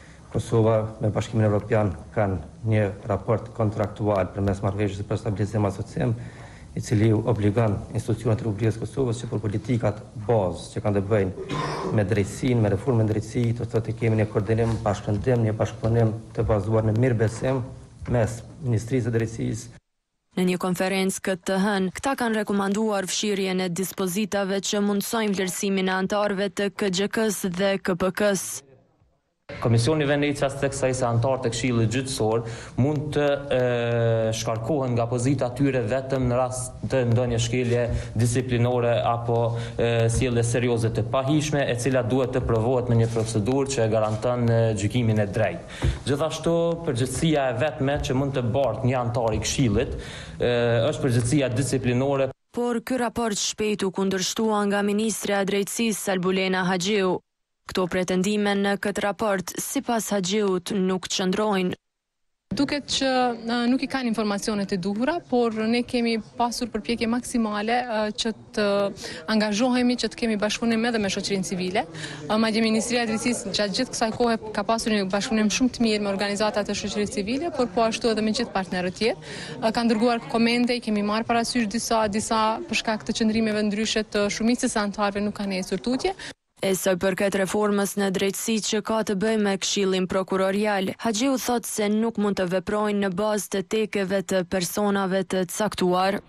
Kosova me Bashkimin Evropian kanë një raport kontraktual përmes marrëveshjes për stabilizim asociem, i cili obligon institucionet e Republikës Kosovës që për politikat bazë që kanë të bëjnë me drejtësinë, me reformën e drejtësisë, të thotë kemi një koordinim, bashkëndim, një bashkëpunim të bazuar në mirëbesim mes Ministrisë së Drejtësisë. Në një konferencë këtë të hënë, këta kanë rekomanduar fshirjen e dispozitave që mundsojnë vlerësimin e anëtarëve të KGK-s dhe KPK-s. Komisioni Venecias theksai se anëtarët e Këshillit Gjyqësor mund të shkarkohen nga pozita tyre vetëm në rast të ndonjë shkelje disiplinore apo sjellje serioze të pahishme, e cila duhet të provohet me një procedurë që garanton gjykimin e drejtë. Gjithashtu, përgjegjësia e vetme që mund të bartë një anëtar i Këshillit është përgjegjësia disiplinore. Por ky raport shpejt u kundërshtua nga Ministrja e Drejtësisë Albolina Haxhiu. Këto pretendime në këtë raport, sipas Haxhiut, nuk qëndrojnë. Duket që nuk i kanë informacionet e duhura, por ne kemi pasur përpjekje maksimale që të angazhohemi, që të kemi bashkëpunim edhe me shoqërinë civile. Madje Ministria e Drejtësisë gjatë gjithë kësaj kohe ka pasur një bashkëpunim shumë të mirë me organizatat e shoqërisë civile, por po ashtu edhe me gjithë partnerët tjerë. Kanë dërguar komente, kemi marrë parasysh disa për shkak të qëndrimeve ndryshe të shumicës së anëtarëve nuk kanë ecur tutje. E sa i përket reformës në drejtësi që ka të bëjë me Këshillin Prokurorial, Haxhiu thotë se nuk mund të veprojnë në bazë të tekeve të personave të caktuar.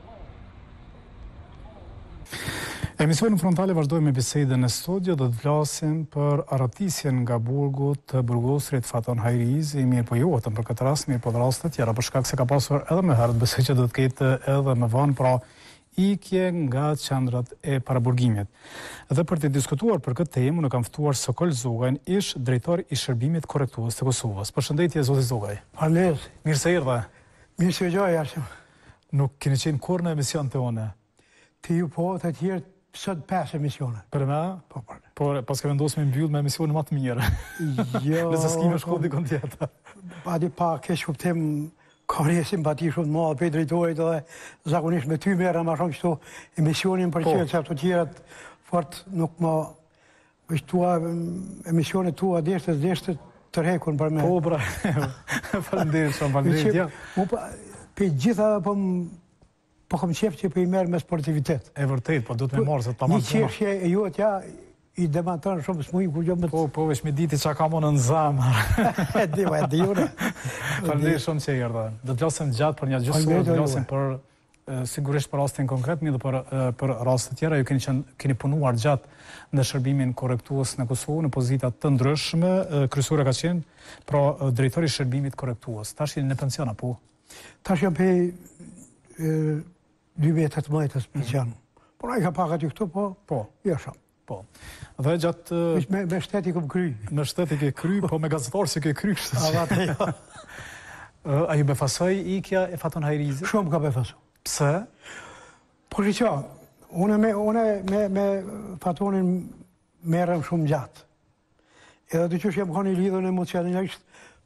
Emisionin frontale vazhdojmë me bisedën në studio, do të flasim për arratisjen nga burgu të burgosrit Faton Hajrizi, mirë po jo vetëm për këtë rast, mirë po dhe rast të tjera, për shkak se ka pasur edhe më herët, besoj që do të ketë edhe më vonë, pra ikje nga qendrat e paraburgimit. Dhe për të diskutuar për këtë temë, në kam ftuar Sokol Zogaj, ish drejtor i shërbimit korrektues të Kosovës. Përshëndetje zoti Zogaj. Faleminderit. Mirë se erdha. Mirë se gjoj, Arsim. Nuk keni qenë kur në emision të one? Ti ju po, të tjerë sot 5 emisione. Për me? Po, për. Por pas ka vendosur me mbyll me emisionin më të mirë. Jo. Nëse s'kime shku dikon tjetër. Pa keq kuptim. Ka një simpati shumë të madhe për drejtorit dhe zakonisht me ty merra më shumë këto emisionin për që ato tjerat fort nuk më vështua emisionet tua deshte të rrekun për me. Po pra. Faleminderit. Për gjitha po kam qef që po i merr me sportivitet. E vërtet, po do të më marr se tamam. Një qefje e juat ja i demanton shumë smuj kur jo më po veç me ditë çka kam në zamër. E di unë. Faleminderit shumë që erdha. Do të flasim gjatë për një gjë, do të flasim për sigurisht për rastin konkret, mirë për raste të tjera. Ju keni punuar gjatë në shërbimin korrektues në Kosovë në pozita të ndryshme. Kryesore ka qenë pra drejtori i shërbimit korrektues. Tash jeni në pension apo? Tash jam pe 2018 pension. Por ai ka pagat ju këtu po. Jo shumë. Po. Dhe gjatë me shteti kom kry. Me shteti ke kry, po me gazetar si ke kry. A ju befasoj ikja e Faton Hajrizi? Shumë ka befasoj. Pse? Po që une me Fatonin merrem shumë gjatë. Edhe të qësh jam ka një lidhën emocionalisht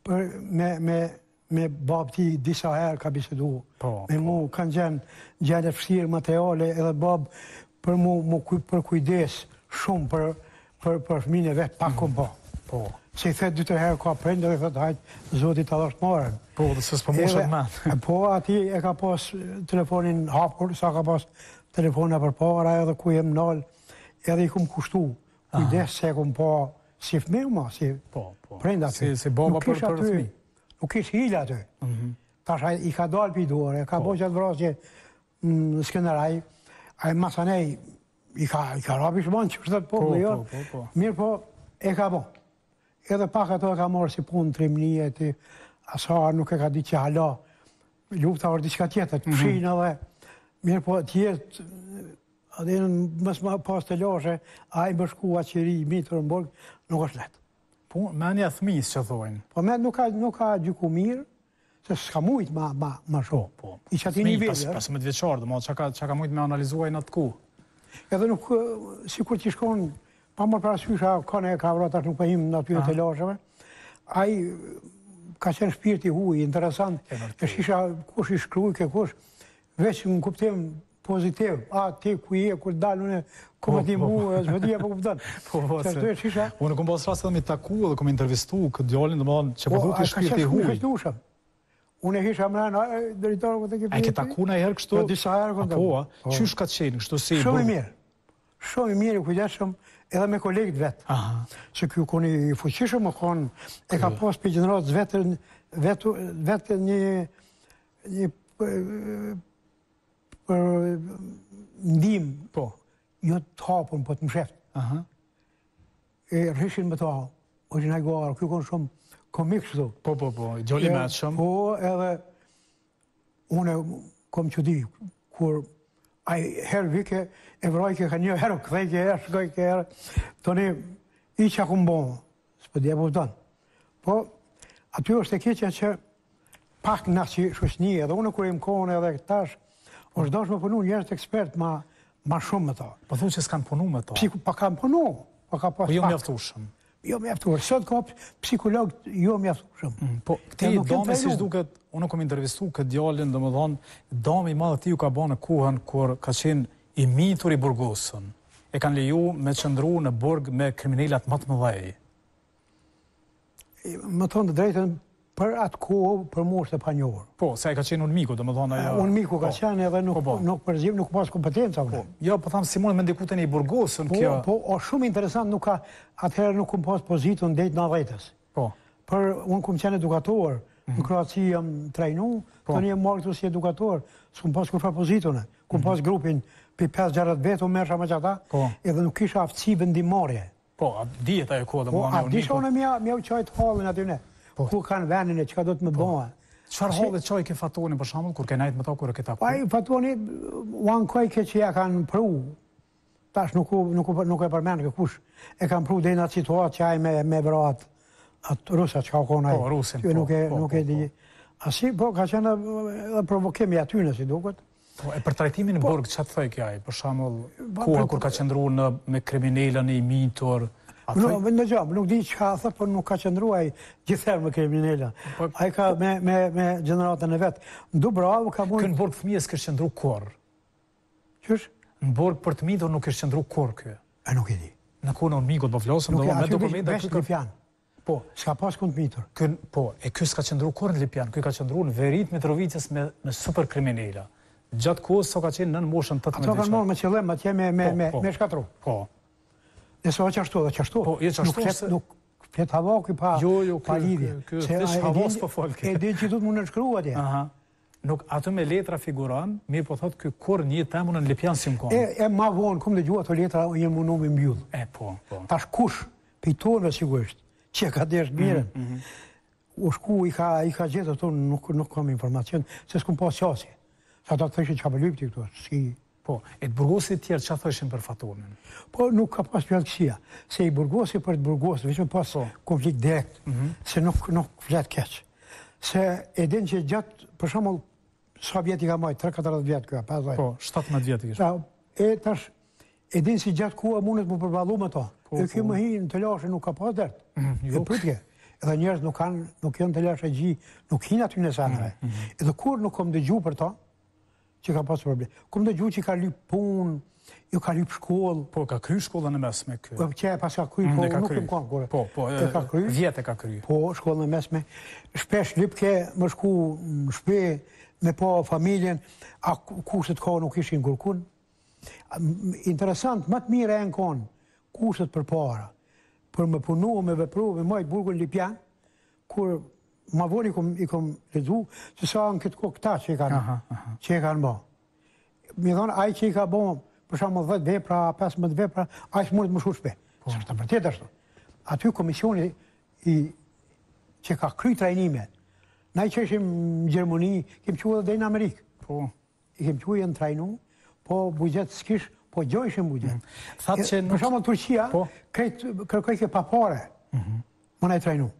me bab ti disa herë ka bisedu. Me mu kanë gjenë fështirë materiale edhe bab për mu për kujdes shumë për fëmijën e vet, pak kom po. Po. Se i thet 2-3 herë ka prindër dhe thot hajt zoti ta dhash marrën. Po, dhe s'po moshat më. Po, ati e ka pas telefonin hapur, sa ka pas telefona për para edhe ku jem nal, edhe i kum kushtu. Kujdes se kum pa si fëmijë ma, si prindë aty. Si baba për fëmijë. Nuk ish hila aty. Tash i ka dalë pi duar, ka bo qatë vrasje në Skënderaj, a i masanej i ka rabi shmanë që shtet po, mirë po, e ka bo. Edhe pak ato e ka marrë si punë trimnije, asar nuk e ka di që hala, lufta vërë diçka tjetër, të pshinë edhe, mirë po tjetë, adhe mësë ma pas të lashe, a i bëshkua qëri, mitër në borg, nuk është letë. Po, menja thmis që thojnë. Po, men nuk ka gjyku mirë, se s'ka mujt ma shumë. Po, i që ati nivelli. 15 vjeqarë, dhe që ka mujt me analizuaj në të ku. Edhe nuk, si kur t'i shkon, pa më parasysha, kone e ka vratash nuk pëjim në atyre të lashëve, a i ka qenë shpirti huj, interesant, e shisha kush i shkruj, ke kush, veç në kuptim pozitiv, ti ku je, kur dalë une, ku më ti mu, zvedia po kuptan. Unë kom pas rast edhe me taku dhe kom intervistu këtë djallin, dhe më dhanë që përdu shpirti huj. Unë e hisha mrena, drejtarë këtë ke përdu. E ke taku në herë kështu? Disa herë këtë. Po, qysh ka qenë, kështu si... Shumë i mirë. Shumë i mirë, kujdeshëm, edhe me kolegët vetë. Se kjo koni i fuqishëm, e ka pas për gjeneratës vetë një për ndim, jo të hapun, po të msheft. E rrishin me ta, o që në gjarë, kjo konë shumë komik shtu. Po, i gjolli me atë shumë. Po, edhe, une kom që di, kur a herë vike, e vrojke ka një herë, këthejke herë, shkojke herë, toni, i që akum bonë, s'pë dje po vëtanë. Po, aty është e keqja që pak në që shushnije, edhe une kur e më kone edhe tash, është dash me punu njerës të ekspert ma shumë me ta. Po thu që s'kanë punu me ta? Pa kanë punu. Po jo mjaftushëm? Jo mjaftushëm. Sot ka psikolog jo mjaftushëm. Po këti dame si shduket, unë kom intervistu këtë djallin dhe më thonë, dame i madhe ti ju ka ba në kohën kur ka qenë i mitur i burgosën. E kanë leju me qëndru në burg me kriminalat më të mëdhej. Më thonë të drejten, për atë kohë, për mu është e pa njohër. Po, se e ka qenë unë miku, dhe më thonë ajo... Unë miku ka qenë edhe nuk përzim, nuk pas kompetenca. Jo, po thamë, si mund me ndikute një burgosën kjo... Po, o shumë interesant, nuk ka, atëherë nuk kom pas pozitën dhejtë në dhejtës. Po. Për unë kom qenë edukator, në Kroaci jam trajnu, të një marrë këtu si edukator, s'kom pas kur fa pozitëne, kom pas grupin për 5-6 vetë, u mërësha me qata, edhe nuk isha aftësi vendimarje. Po, a dijet ajo kohë dhe më dhanë disha unë mja u qajtë halën atyne. Ku kanë venin e që ka do të më bëha. Qëfar halë qaj ke Fatoni për shambull, kur ke najtë më ta, kur e ke taku? Fatoni, uanë kaj ke që ja kanë pru, tash nuk e përmenë ke kush, e kanë pru dhe në atë situatë që ajë me vrat atë rusat që ka konaj. Po, rusin, nuk e di. Asi, po, ka qenë edhe provokimi atyne, si duket. Po, e për trajtimin në burg, që të thëj kjaj? Për shambull, koha kur ka qëndru me kriminelën e i mitur, Në gjamë, nuk di që ka thë, për nuk ka qëndruaj gjithërë me kriminella. A i ka me gjeneratën e vetë. Ndu bravo ka mund... Kënë burg fëmijës kështë qëndru kur? Qësh? Në burg për të mitur nuk kështë qëndru kur kjo? E nuk e di. Në ku në mikot për flosëm, dhe me dokumenta... Nuk e di, Lipjan. Po, s'ka pas kënë të mitur. Po, e kjo s'ka qëndru kur në Lipjan? Kjo ka qëndru në Verit Mitrovicës me super kriminella. Gjatë kohës so ka qenë në moshën 18 Ato kanë morë me qëllim, atje me shkatru. Po. Nëse o qashtu dhe qashtu, nuk flet havaku pa lidhje. Kjo është havas për folke. E din që du të më nërshkru atje. Nuk ato me letra figuran, mirë po thotë kjo kur një temë në Lipjan si më konë. E ma vonë, kom dhe gjua ato letra, jenë më nëmë i mbjullë. Po. Tash kush, pejtonëve sigurisht, që ka deshtë mirën, u shku i ka gjithë ato, nuk kam informacion, se s'kom pas qasi. Sa ta të thëshin që ka përlypti këto, si... Po, e të burgosit tjerë që thëshin për Fatonin? Po, nuk ka pas pjallëksia. Se i burgosit për të burgosit, veç me pas konflikt direkt, se nuk flet keq. Se e din që gjatë, për shumë, sa vjeti ka majtë, 3-4 vjetë kjo, 5 Po, 17 vjetë kishë. E tash, e din si gjatë kua mundet më përbalu me ta. E kjo më hi në të lashe nuk ka pas dertë. E pëtje. Edhe njerës nuk janë të lashe gji, nuk hinë aty në sanëve. Edhe kur nuk kom dëgju për ta, që ka pas problem. Kom dëgju që ka lyp punë, ju ka lyp shkollë. Po, ka kry shkollën e mesme ky. Po, që pas ka kry, po, nuk më kanë kur. Po, vjetë e ka kry. Po, shkollën e mesme. Shpesh lyp ke më shku në shpe, me po familjen, a kushtet ka nuk ishin gurkun. Interesant, më të mire e në konë, kushtet për para, për me punu, me vepru, me majtë burgun Lipjan, kur ma voni i kom ledu, se sa në këtë kohë këta që e kanë bo. Mi thonë, aj që i ka bo, për shumë 10 vepra, 15 vepra, aj së mundet më shur shpe. Së është të vërtet është. Aty komisioni që ka kry trajnime, na i që ishim në Gjermoni, kem që dhe në Amerikë. I kem që në trajnu, po bugjet s'kish, po gjojshim bugjet. Për shumë në Turqia, kërkoj ke papare, më na i trajnu.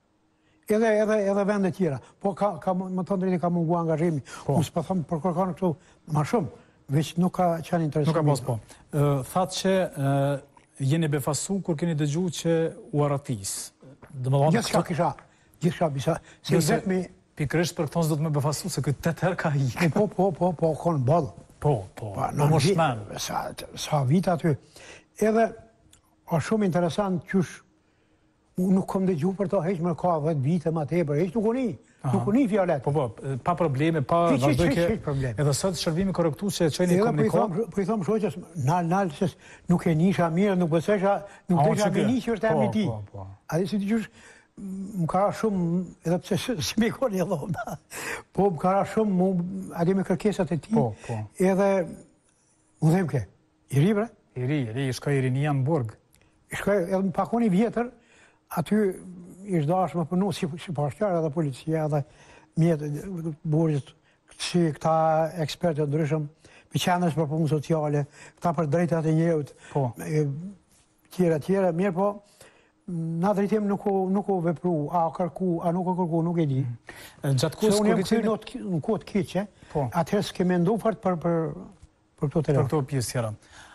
Edhe vendet tjera. Po, më të ndrejti ka mungu angazhimi. Unë s'pa thëmë për kërkanë këtu ma shumë, veç nuk ka qenë interesant. Nuk ka pas po. Thatë që jeni befasu kur keni dëgju që u aratis. Gjithë kisha bisa. Se vetëmi... Pikrisht për këton s'do të me befasu, se këtë 8 herë ka i. Po, konë bëllë. Po, në më shmen. Sa vita aty. Edhe, është shumë interesant qysh nuk kom dëgju për to, heq më ka 10 vite ma tepër, heq nuk uni fjallet. Po, pa probleme, pa vazhdoj ke... Edhe sot shërbimi korrektu që qëjnë i komunikon... Po i thomë shoqës, nalë, se nuk e nisha mirë, nuk pësesha, nuk desha me një që është e me ti. A dhe si të qysh, më kara shumë, edhe pëse si me koni e dhona, po më kara shumë, adhe me kërkesat e ti, edhe, më dhem ke, i ri bre? I ri, shka i rinia në burg. Shka, edhe më pakoni vjetër, aty ishtë dashë më përnu si pashtarë edhe policia edhe mjetë burgjët si këta ekspertë të ndryshëm për qenës për punë sociale, këta për drejtat e njëvët, tjera, mirë po, na drejtim nuk u vepru, a kërku, a nuk u kërku, nuk e di. Se unë jam këty në kodë kiqe, atëherë s'ke me ndu fart për këto të për këto pjesë tjera.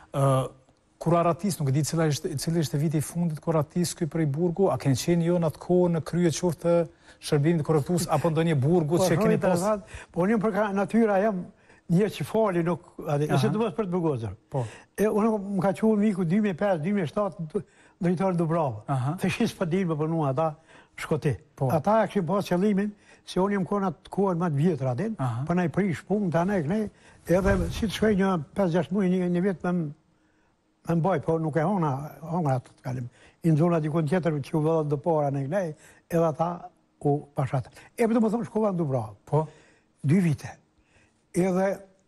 Kur aratis, nuk e di cili ishte viti i fundit kur aratis këj për i burgu, a kënë qenë jo në atë kohë në krye qoftë shërbimit korrektus, apo ndonjë burgu që keni pas? Po unë për natyra jam një që fali nuk, e se të bësë për të burgozër. Unë më ka qunë miku 2005-2007 drejtorë Dubrava. Të shisë për dilë për përnu ata shkoti. Ata e këshim pas qëllimin, se unë jam kona të kohën më të vjetër atin, për na i prish punë të anej kënej, edhe si të shkoj një 5-6 mujë një vjetë me mboj, po nuk e hona atë të kalim. I në zona dikun tjetër që u vëllat dëpora në kënej, edhe ata u pashatë. E për të më thonë shkova në Dubrava. Po? 2 vite. Edhe,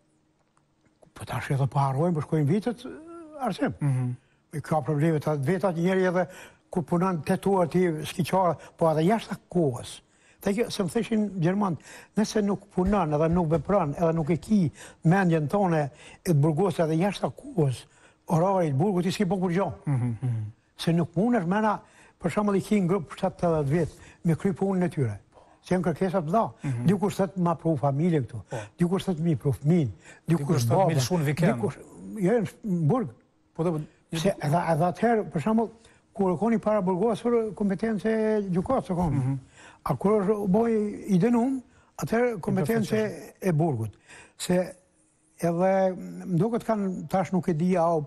për ta shetë të harrojmë, për shkojnë vitet, arsim. Ka probleme të vetat njeri edhe ku punan 8 orë ti skiqara, po edhe jashtë të kohës. Se më theshin Gjermant, nëse nuk punan edhe nuk vepran, edhe nuk e ki mendjen tone e të burgos edhe jashtë të kohës, orari të burgu ti s'ki po kur gjohë. Se nuk punë është mena, për shumë i ki në grupë 70 vetë, me kry punën e tyre. Se janë kërkesat da. Dikur sëtë ma pru familje këtu, dikur sëtë mi pru fëmin, dikur sëtë mi lëshu në vikend. Jo, në burg. Se edhe atëherë, për shumë, kur e koni para burgosër, kompetencë e gjukatës e koni. A kur është boj i denum, atëherë kompetencë e burgut. Se edhe më duket kanë tash nuk e di au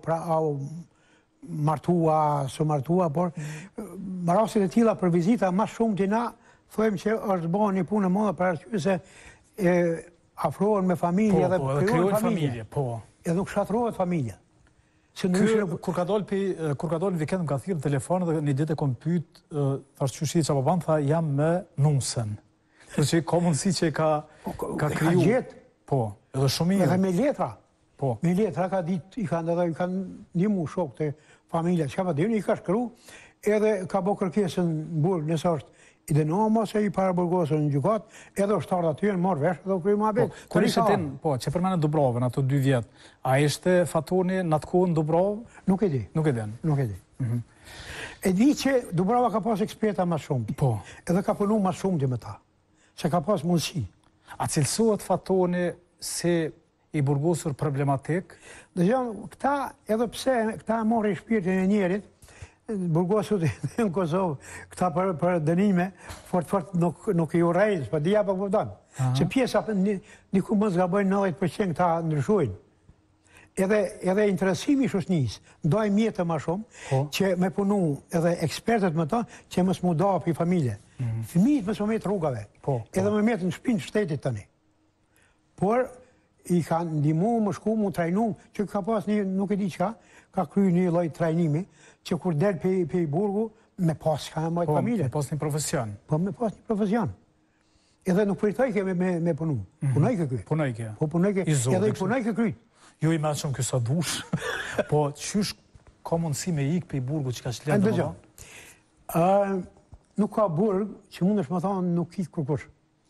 martua, së martua, por raste e tilla për vizita ma shumë të na, thojmë që është bëhen një punë e madhe për arsye se afrohen me familje edhe krijojnë familje. Edhe nuk shatërohet familja. Kur ka dalë në vikend më ka thirrë në telefon dhe një ditë e kom pyet, thash çushi çfarë bën, tha jam me nusën. Që ka mundësi që ka kriju. Po, edhe shumë mirë. Edhe me letra. Po. Me letra ka ditë, i kanë ndihmu shokë të familja, që ka pa i ka shkru, edhe ka bo kërkesën në burg, nëse është i denohë ose i para burgosën në gjukat, edhe ushtarët aty në morë vesh, edhe u kryu ma bet. Kër ishte tin, që përmenë Dubrovën, ato 2 vjetë, a ishte Fatoni në atë kohë në Dubrovë? Nuk e di. Nuk e din? Nuk e di. E di që Dubrava ka pas eksperta ma shumë. Po. Edhe ka punu ma shumë dhe me ta. Se ka pas mundësi. A cilësohet Fatoni se i burgosur problematik? Dhe janë, këta, edhe pse, këta mori shpirtin e njerit, burgosut në Kosovë, këta për dënime, fort nuk i urejnë, për dhja për vëvdan. Se pjesa, një ku më zga bëjnë 90% këta ndryshojnë. edhe interesimi i shoqënisë, ndaj mjetë më shumë, që me punu edhe ekspertët më ta, që mësë mu da për i familje. Fëmijët mësë më metë rrugave, edhe më metë në shpinë shtetit tani. Por, i kanë ndimu, më shku, më trajnu, që ka pas një, nuk e di qka, ka kry një loj trajnimi, që kur del për i burgu, me pas ka mojtë familje. Me pas një profesion. Po, me pas një profesion. Edhe nuk përritoj ke me punu. Punoj ke kry. Punoj ke. Po, punoj ke. Edhe i punoj ke kry. Jo i me shumë kësa dush, po qysh ka mundësi me ikë për i burgu që ka qëllenë dhe më thonë? Nuk ka burg që mund është më thonë nuk ikë kërkush.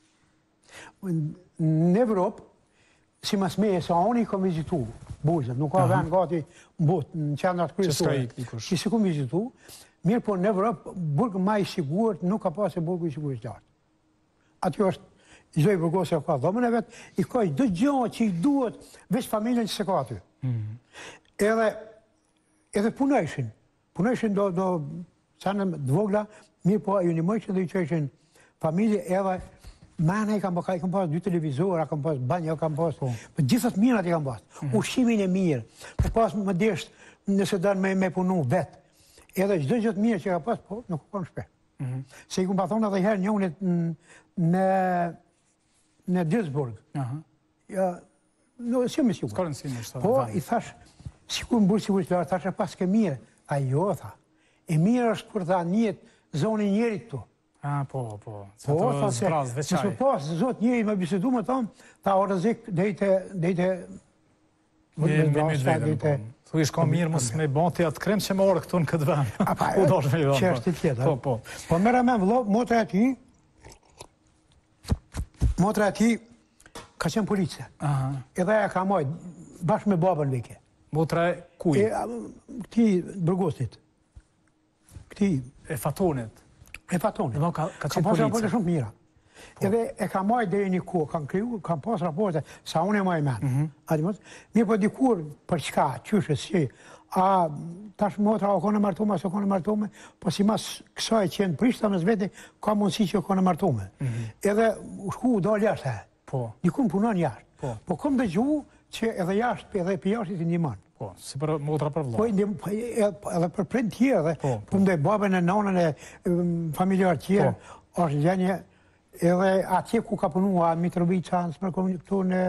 Në Evropë, si mas me e sa oni ka vizitu burgët, nuk ka vend gati në qendrat kryesore. Që si ku vizitu, mirë po në Evropë, burgë ma i sigurët nuk ka pas e burgu i sigurët qartë. Aty është Gjoj burgose ka dhomën e vetë, i ka i dë gjohë që i duhet veç familjen që se ka aty. Edhe punojshin do sanë dvogla, mirë po ju një mëjqën dhe i qëshin familje edhe mana i kam pas 2 televizora, kam pas banja, kam pas gjithët mirat i kam pas. Ushqimin e mirë, pas më deshtë nëse dërë me punu vetë. Edhe gjithë gjithë mirë që ka pas, po nuk ka në shpe. Se i kom pa thonë edhe herë një unit në Duisburg. Si me sigur. Po, i thash, si ku më burë sigur të larë, thash e pas ke mirë. A jo, tha. E mirë është kur tha njët zoni njerit këtu. Po. Po, tha se, nësë pas, zot njeri me bisedu me tonë, tha o rëzik dejte... Thu ish ka mirë mësë me banti atë krem që me orë këtu në këtë vend. Që është të tjetër. Po, mërë me vëllo, motra ati ka qenë policia. Edhe e ka majtë, bashkë me babën veke. Motra e kuj? Këti Burgosit. Këti... E Fatonit? E Fatonit. Ka qenë pas policia? raporte shumë mira. Edhe e ka majtë dhe një kohë, kanë kriju, kanë pas raporte, sa unë e majtë menë. Mirë po dikur për çka, qyshës, që, tash motra o kone martume, se kone martume, po si mas kësaj qenë prishta me zveti, ka mundësi që o kone martume. Edhe u shku u dalë jashtë, dikun punon jashtë. Po kom dëgju që edhe jashtë, edhe për jashtë i ndihmon. Po, si për motra për vllai. Po, edhe për prind tjerë, po ndaj babën e nanën e familjar tjerë, është gjenje, edhe atje ku ka punua Mitrovica, këtu në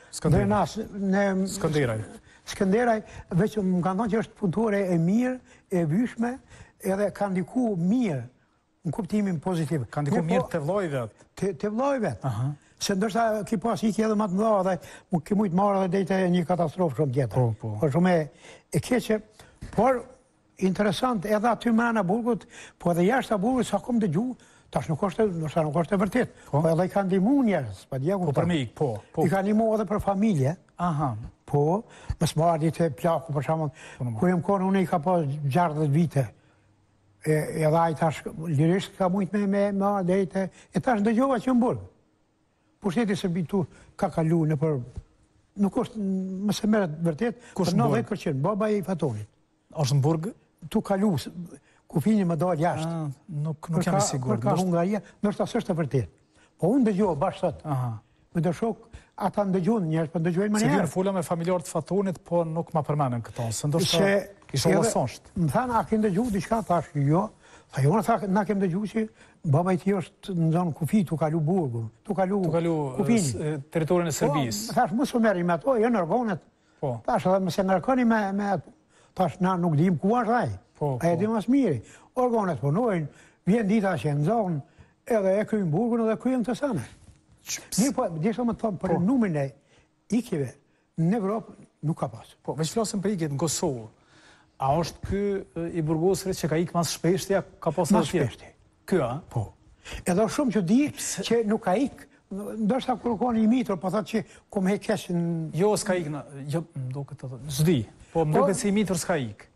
Skënderaj. Skënderaj, veç më kanë thonë që është punëtore e mirë, e vyshme, edhe ka ndiku mirë, në kuptimin pozitiv. Ka ndiku mirë të vllai vet? Të vllai vet. Se ndërsa ki pas iki edhe më të mëdha dhe ki mujtë marrë dhe dejte një katastrofë shumë tjetër. Po shumë e keqe, por interesant edhe aty mrena burgut, po edhe jashtë burgut sa kom dëgju, tash nuk është e vërtet. Po edhe i kanë ndihmu njerëz, pa djeku. Po për me ikë, po. I kanë ndihmu edhe për familje. Po, më smardit e plaku, për shaman, kur jem konë, unë i ka pas 60 vite. Edhe a i tash, lirisht ka mujt me ardejte, e tash dëgjova që në burg. Pushteti Sërbitu ka kalu në për... Nuk është, mëse meret vërtet, për 90%, baba i Fatonit. është në burg? Tu kalu, kufini më dalë jashtë. Nuk jam i sigur. Për ka Hungaria, nështë asë është të vërtet. Po unë dëgjova bashkë sëtë. Me dërshok, ata ndëgjojnë njerës, për ndëgjojnë më njerë. Se vjen fula me familjarë të Fatonit, po nuk ma përmenem këto. Se ndoshta isha lasonsht. Më thanë, a ke ndëgju, diçka, thash, jo. Tha, jo, na ke ndëgju që baba i ti është në zonë kufi, tu kalu burgu, tu kalu kufini. Teritorin e Serbis. Thash, mësë meri me ato, jo në organet. Thash, edhe mëse nërkoni me ato. Thash, na nuk dim ku është aj. A e dim as miri. Organet punojnë, vjen dita që në zonë, edhe e kryjnë burgun edhe kryjnë të same. Një po, djesha më të thonë, për numën e ikive në Evropë nuk ka pasë. Po, veç flasëm për ikit në Kosovë. A është kë i burgosërit që ka ikë mas shpeshtja, ka pasë dhe tjerë? Mas shpeshti. Kë, a? Po. Edhe është shumë që di që nuk ka ikë, ndërsa kërë ka një mitër, po thotë që ku me kesh në... Jo, s'ka ikë në... Jo, më do këtë të... Zdi. Po, më duket se i mitër s'ka ikë.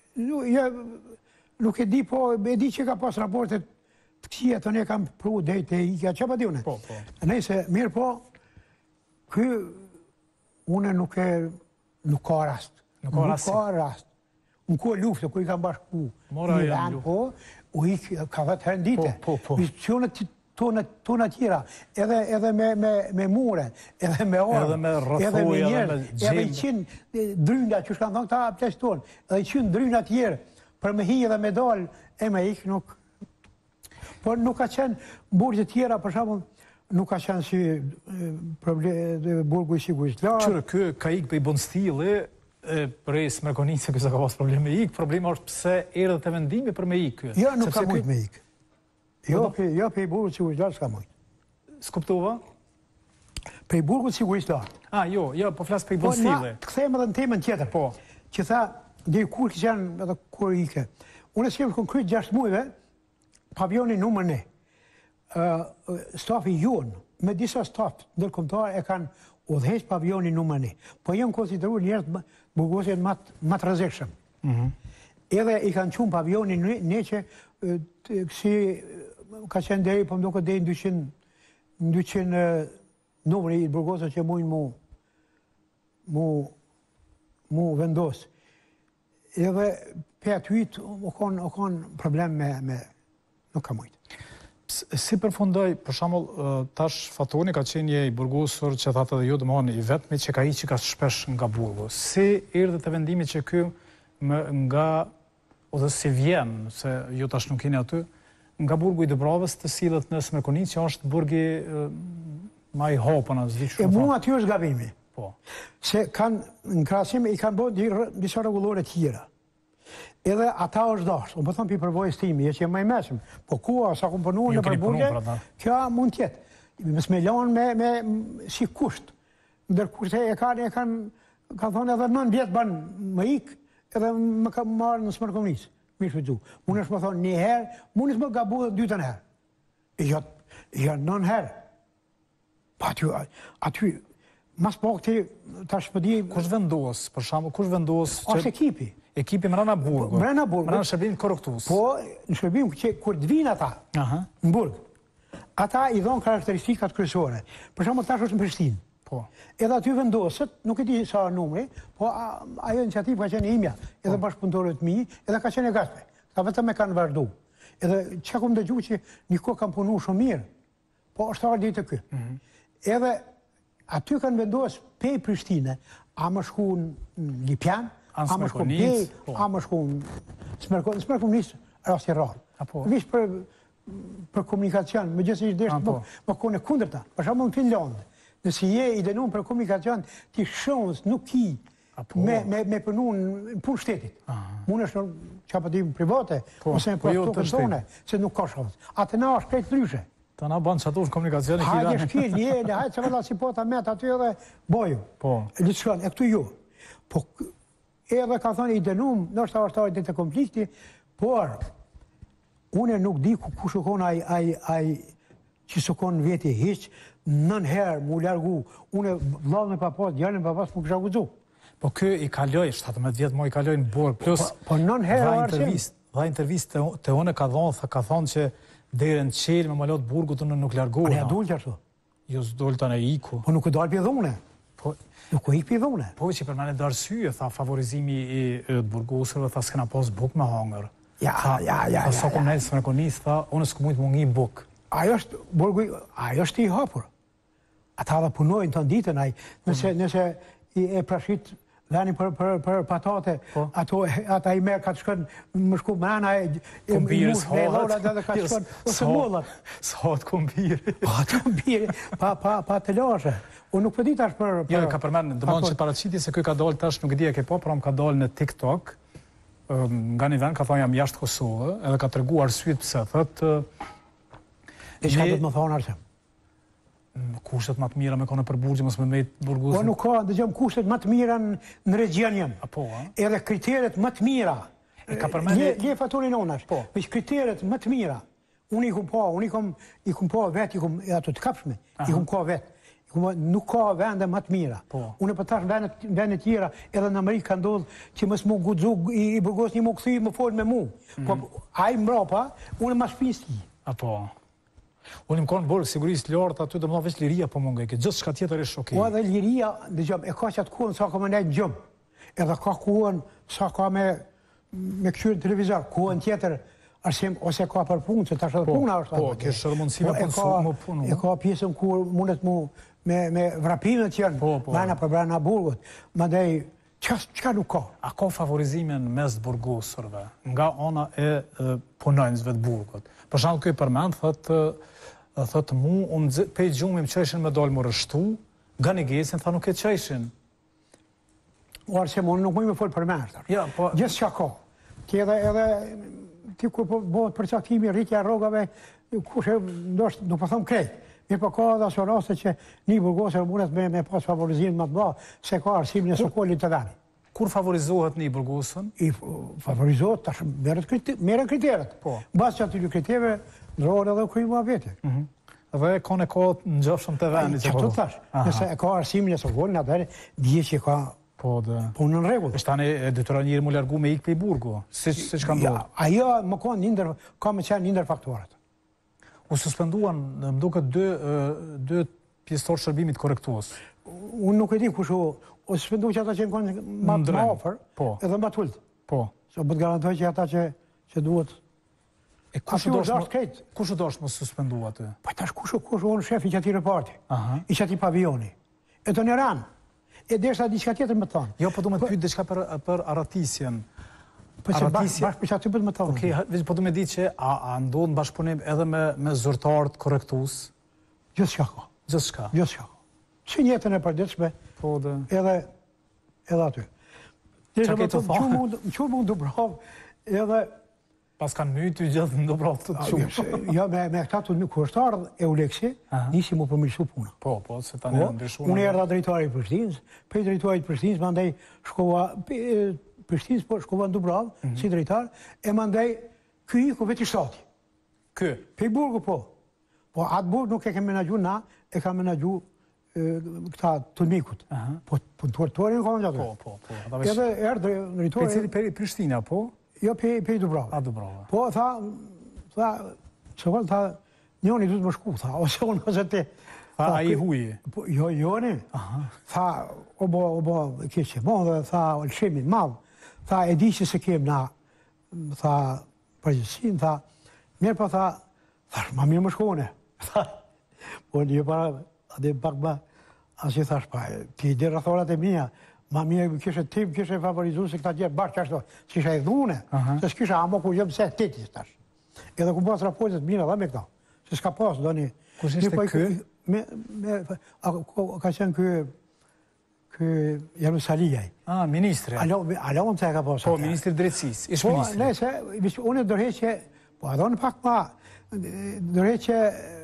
Nuk e di, po, e di që ka pasë raportet të kësia të ne kam pru dhejt e ikja, që pa di une? Po. Nëjse, mirë po, une nuk ka rast. Nuk ka rast. Unë ku e luftë, ku i kam bashku. Mora e janë luftë. U ikë, ka vetë herën dite. Po. Misionet tona tjera, edhe me mure, edhe me orë, edhe me rrëthoj, edhe i qenë dryna, që shkanë thonë ta aptes tonë, edhe i qenë dryna tjerë, për me hi edhe me dalë, e me ikë nuk... Por nuk ka qenë burgje tjera, për shembull, nuk ka qenë si burgu i sigurisë lartë. Qërë, kë ka ikë për i bon stili, prej Smerkonicë, kësa ka pas problem me ikë, problema është pse erdhët e vendimi për me ikë. Ja, nuk ka mujtë me ikë. Jo, për i burgu i sigurisë lartë s'ka mujtë. S'kuptova? Për i burgu i sigurisë lartë. Jo, po flasë për i bon stili. Të këthejmë edhe në temën tjetër, po, që tha, dhe kur që janë edhe kur ike. Unë s'kem konkret 6 mujve, pavioni numër 1. Stafi jonë, me disa staf ndërkombëtar e kanë udhëheq pavioni numër 1. Po janë konsideruar njerëz burgosjen më të rrezikshëm. Edhe i kanë qunë pavioni 1 që si ka qenë deri, po më duket deri 200 numri i burgosëve që mujnë mu vendos. Edhe për atyt u konë problem me nuk ka mujtë. Si përfundoj, për shembull, tash Fatoni ka qenë i burgosur që thatë edhe ju domthoni i vetmi që ka iqi ka shpesh nga burgu. Si erdhët e vendimi që ky nga ose si vjen, se ju tash nuk jeni aty, nga burgu i Dubravës të sillet në Smerkonicë, që është burgi më i hapur as di shumë. E mua aty është gabimi. Po. Se kanë në krahasim i kanë bërë disa rregullore të tjera. Edhe ata është dashur, unë po them për përvojës time, që më i mëshëm. Po kua sa kom punuar në përburgje, kjo mund të jetë. Mos me lanë me si kusht. Ndërkohë e kanë thonë edhe 9 vjet ban më ik, edhe më ka marrë në Smerkonicë. Mirë fitu. Unë është më thonë një herë, mund të më gabu edhe 2 herë. Jo 9 herë. Pa aty mas po këti tash po di kush vendos, për shembull, kush vendos është ekipi. Ekipi mbrana burgut. Mbrana burgut. Mbrana shërbim korrektues. Po, në shërbim që kur të vinë ata në burg, ata i dhon karakteristikat kryesore. Për shembull tash është në Prishtinë. Po. Edhe aty vendoset, nuk e di sa numri, po ajo iniciativë ka qenë imja, edhe bashkëpunëtorët mi, edhe ka qenë e gatshme. Ka vetëm e kanë vazhdu. Edhe çka kam dëgjuar që një kohë kanë punuar shumë mirë. Po është ardhi te ky. Edhe aty kanë vendosur pe Prishtinë, a më shkuan në Lipjan, a më shkuan a më shkuan Smerkonicë, rasti rrallë. Vish për komunikacion, megjithëse është më kone kundërta. Për shembull në Finlandë, nëse je i dënuar për komunikacion, ti shons nuk i me punun në punë shtetit. Mund është çapatim private, ose për ato persone, se nuk ka shans. Atë na është krejt ndryshe. Ta na bën çatush komunikacioni këtu. Hajde shkil, hajde çfarë valla si po ta met aty edhe boju. Po. Lëshon, e këtu ju. Po edhe ka thënë i dënuam, ndoshta është ditë konflikti, por unë nuk di ku shkon ai që shkon veti hiç 9 herë mu largu. Unë vllahun e papas, djalin e papas më kisha guxu. Po ky i kaloi 17 vjet më i kaloi në burg, plus po 9 herë dha intervistë te unë ka thonë që deri në qelë me malot burgut unë nuk largohu. Po ne dul ashtu. Jo s'dol tani iku. Po nuk u dal pi dhune. Po nuk u ik pi dhune. Po që për mëne arsye tha favorizimi i burgosërve, tha s'kena pas buk me hangër. Ja. Sa kom nejtë Smerkonicë, tha, unë s'ku mujtë mungi buk. Ajo është burgu, ajo është i hapur. Ata dhe punojnë të ditën, nëse e prashit dhani për patate, ata i merë ka të shkën më shku mëna e mush me lorat edhe ka të shkën, ose mollat. Sot kumbiri. Kumbiri, pa të lashe. Unë nuk përdit ashtë për... Jo, ka përmenë, dëmonë që paraciti se këj ka dollë tash, nuk di e ke po, pra më ka dollë në TikTok, nga një vend ka thonë jam jashtë Kosovë, edhe ka tërgu arsyet pëse, thëtë... E që ka do të më thonë arsem? Kushtet më të mira me kone për burgje, mos me mejtë burgusin. Po nuk ka, dëgjëm kushtet më të mira në region jenë. Apo, edhe kriteret më të mira. E ka përmeni... Lje faturin onash. Po. Veç kriteret më të mira. Unë i kum po vetë, ato të kapshme, i kum ko vetë. Nuk ka vende më të mira. Unë e përtash vende tjera, edhe në Amerikë ka ndodhë që mësë mu gudzu i burgos një mu këthy më folë me mu. Po, a i mbrapa, unë ma shpinë s'ki. Apo. Unë më konë borë sigurisë lartë, aty dhe më veç liria po mungë, e gjithë shka tjetër ishë okej. Po edhe liria, dhe gjëmë, e ka që atë kuën sa ka më nejtë gjëmë. Edhe ka kuën sa ka me këqyrë në televizor, kuën tjetër arsim ose ka për punë, që tash edhe puna është. Po, ke shërmundësime më punu. E ka pjesën kur mundet mu me vrapimet që janë, mana për brana burgut. Mandej, çka nuk ka? A ka favorizime në mes të burgosurve, nga ana e punonjësve të burgut? Për shembull, ky përmend thotë mu, unë pe gjumim qeshin me dalë më rështu, nga Negesin, tha nuk e qeshin. Arsim, unë nuk mëj me folë për meshtër. Gjithë që ka. Ti edhe, ti kur bëhet përcaktimi rritja rrogave, kushe ndoshtë, nuk po thëmë krejt. Mirë po ka edhe aso raste që një burgosër mundet me pas favorizim më të ba, se ka arsimin e sokollit të veni. Kur favorizohet një burgosën? Favorizohet, tash merën kriteret. Basë që aty kriterve, ndrohen edhe kryma vete. Dhe ka në në gjëfshëm të veni që po thash. Nëse e ka arsimin e sokollit, atëherë dje që ka punë në regull. Është tani e detyron njëri mu largu me ikë pe i burgu, si që ka ndodhë? Ajo më ka me qenë njëndër faktorat. U suspenduan, më duket, dy pjesëtor shërbimit korrektuos. Unë nuk e di kush u suspendu që ata që në konë më ofër, edhe më tullët. Po. So bëtë garantoj që ata që duhet... Kush u dosh më suspendu aty? Pa tash kush unë shefi që ati reparti, i që ati pavioni. E të në ranë, e deshta diçka tjetër më thonë. Jo, po du me të pyjtë diçka për aratisjen. Bashkë për që aty bëtë më thonë. Okej, po du me ditë që a ndonë bashkëpunim edhe me zyrtarët korrektues? Gjithë shka ka. Gjithë shka? Gjithë shka. Si njëtën e përditshme, edhe aty. Qa ke të thonë? Më qurë mund Dubrovë, edhe... Pas kanë myty gjithë në Dubrovë të qumë. Ja, me këta të një kërështarë e Uleksi, nisi mu përmirësu puna. Po, se ta një ndryshu. Unë erda drejtari i Prishtinës, pej drejtari i Prishtinës, ma ndaj shkova, Prishtinës po shkova në Dubrovë, si drejtar, e ma ndaj ky i ku veti shtati. Ky? Pej burgu po. Po atë burg nuk e ke menagju na, e ka menagju këta të mikut. Po të tuartuarin ka në gjatë. Po. Edhe erë drejtari... Pej Prishtina, po? Jo, pej Dubrovë. A Dubrovë. Po, tha, njoni du të më shku, tha, ose unë ose te... Tha, a i huji? Jo, njoni. Tha, o bo, kështë, bo, dhe tha, lëshemi, madhë. Tha, e di që se kem na, tha, përgjësin, tha, mirë po, tha, ma mirë më shkone. Po, një para, adhe pak ma, asë i thash, pa, ti i dhe rëthorat e mija, ma mirë kështë tim, kështë e favorizu se këta gjithë bashkë ashtu, që isha e dhune, se s'kisha amo ku gjëmë se tetis tash. Edhe ku pas raportet mira dhe me këta, se s'ka pas, do një... Kus ishte kë? Ka qenë kë Jerusalijaj. Ministri. Alon të e ka pas. Po, ministri drejtësis, ish ministri. Po, nëse, unë e dërheqe, po, edhe në pak ma, dërheqe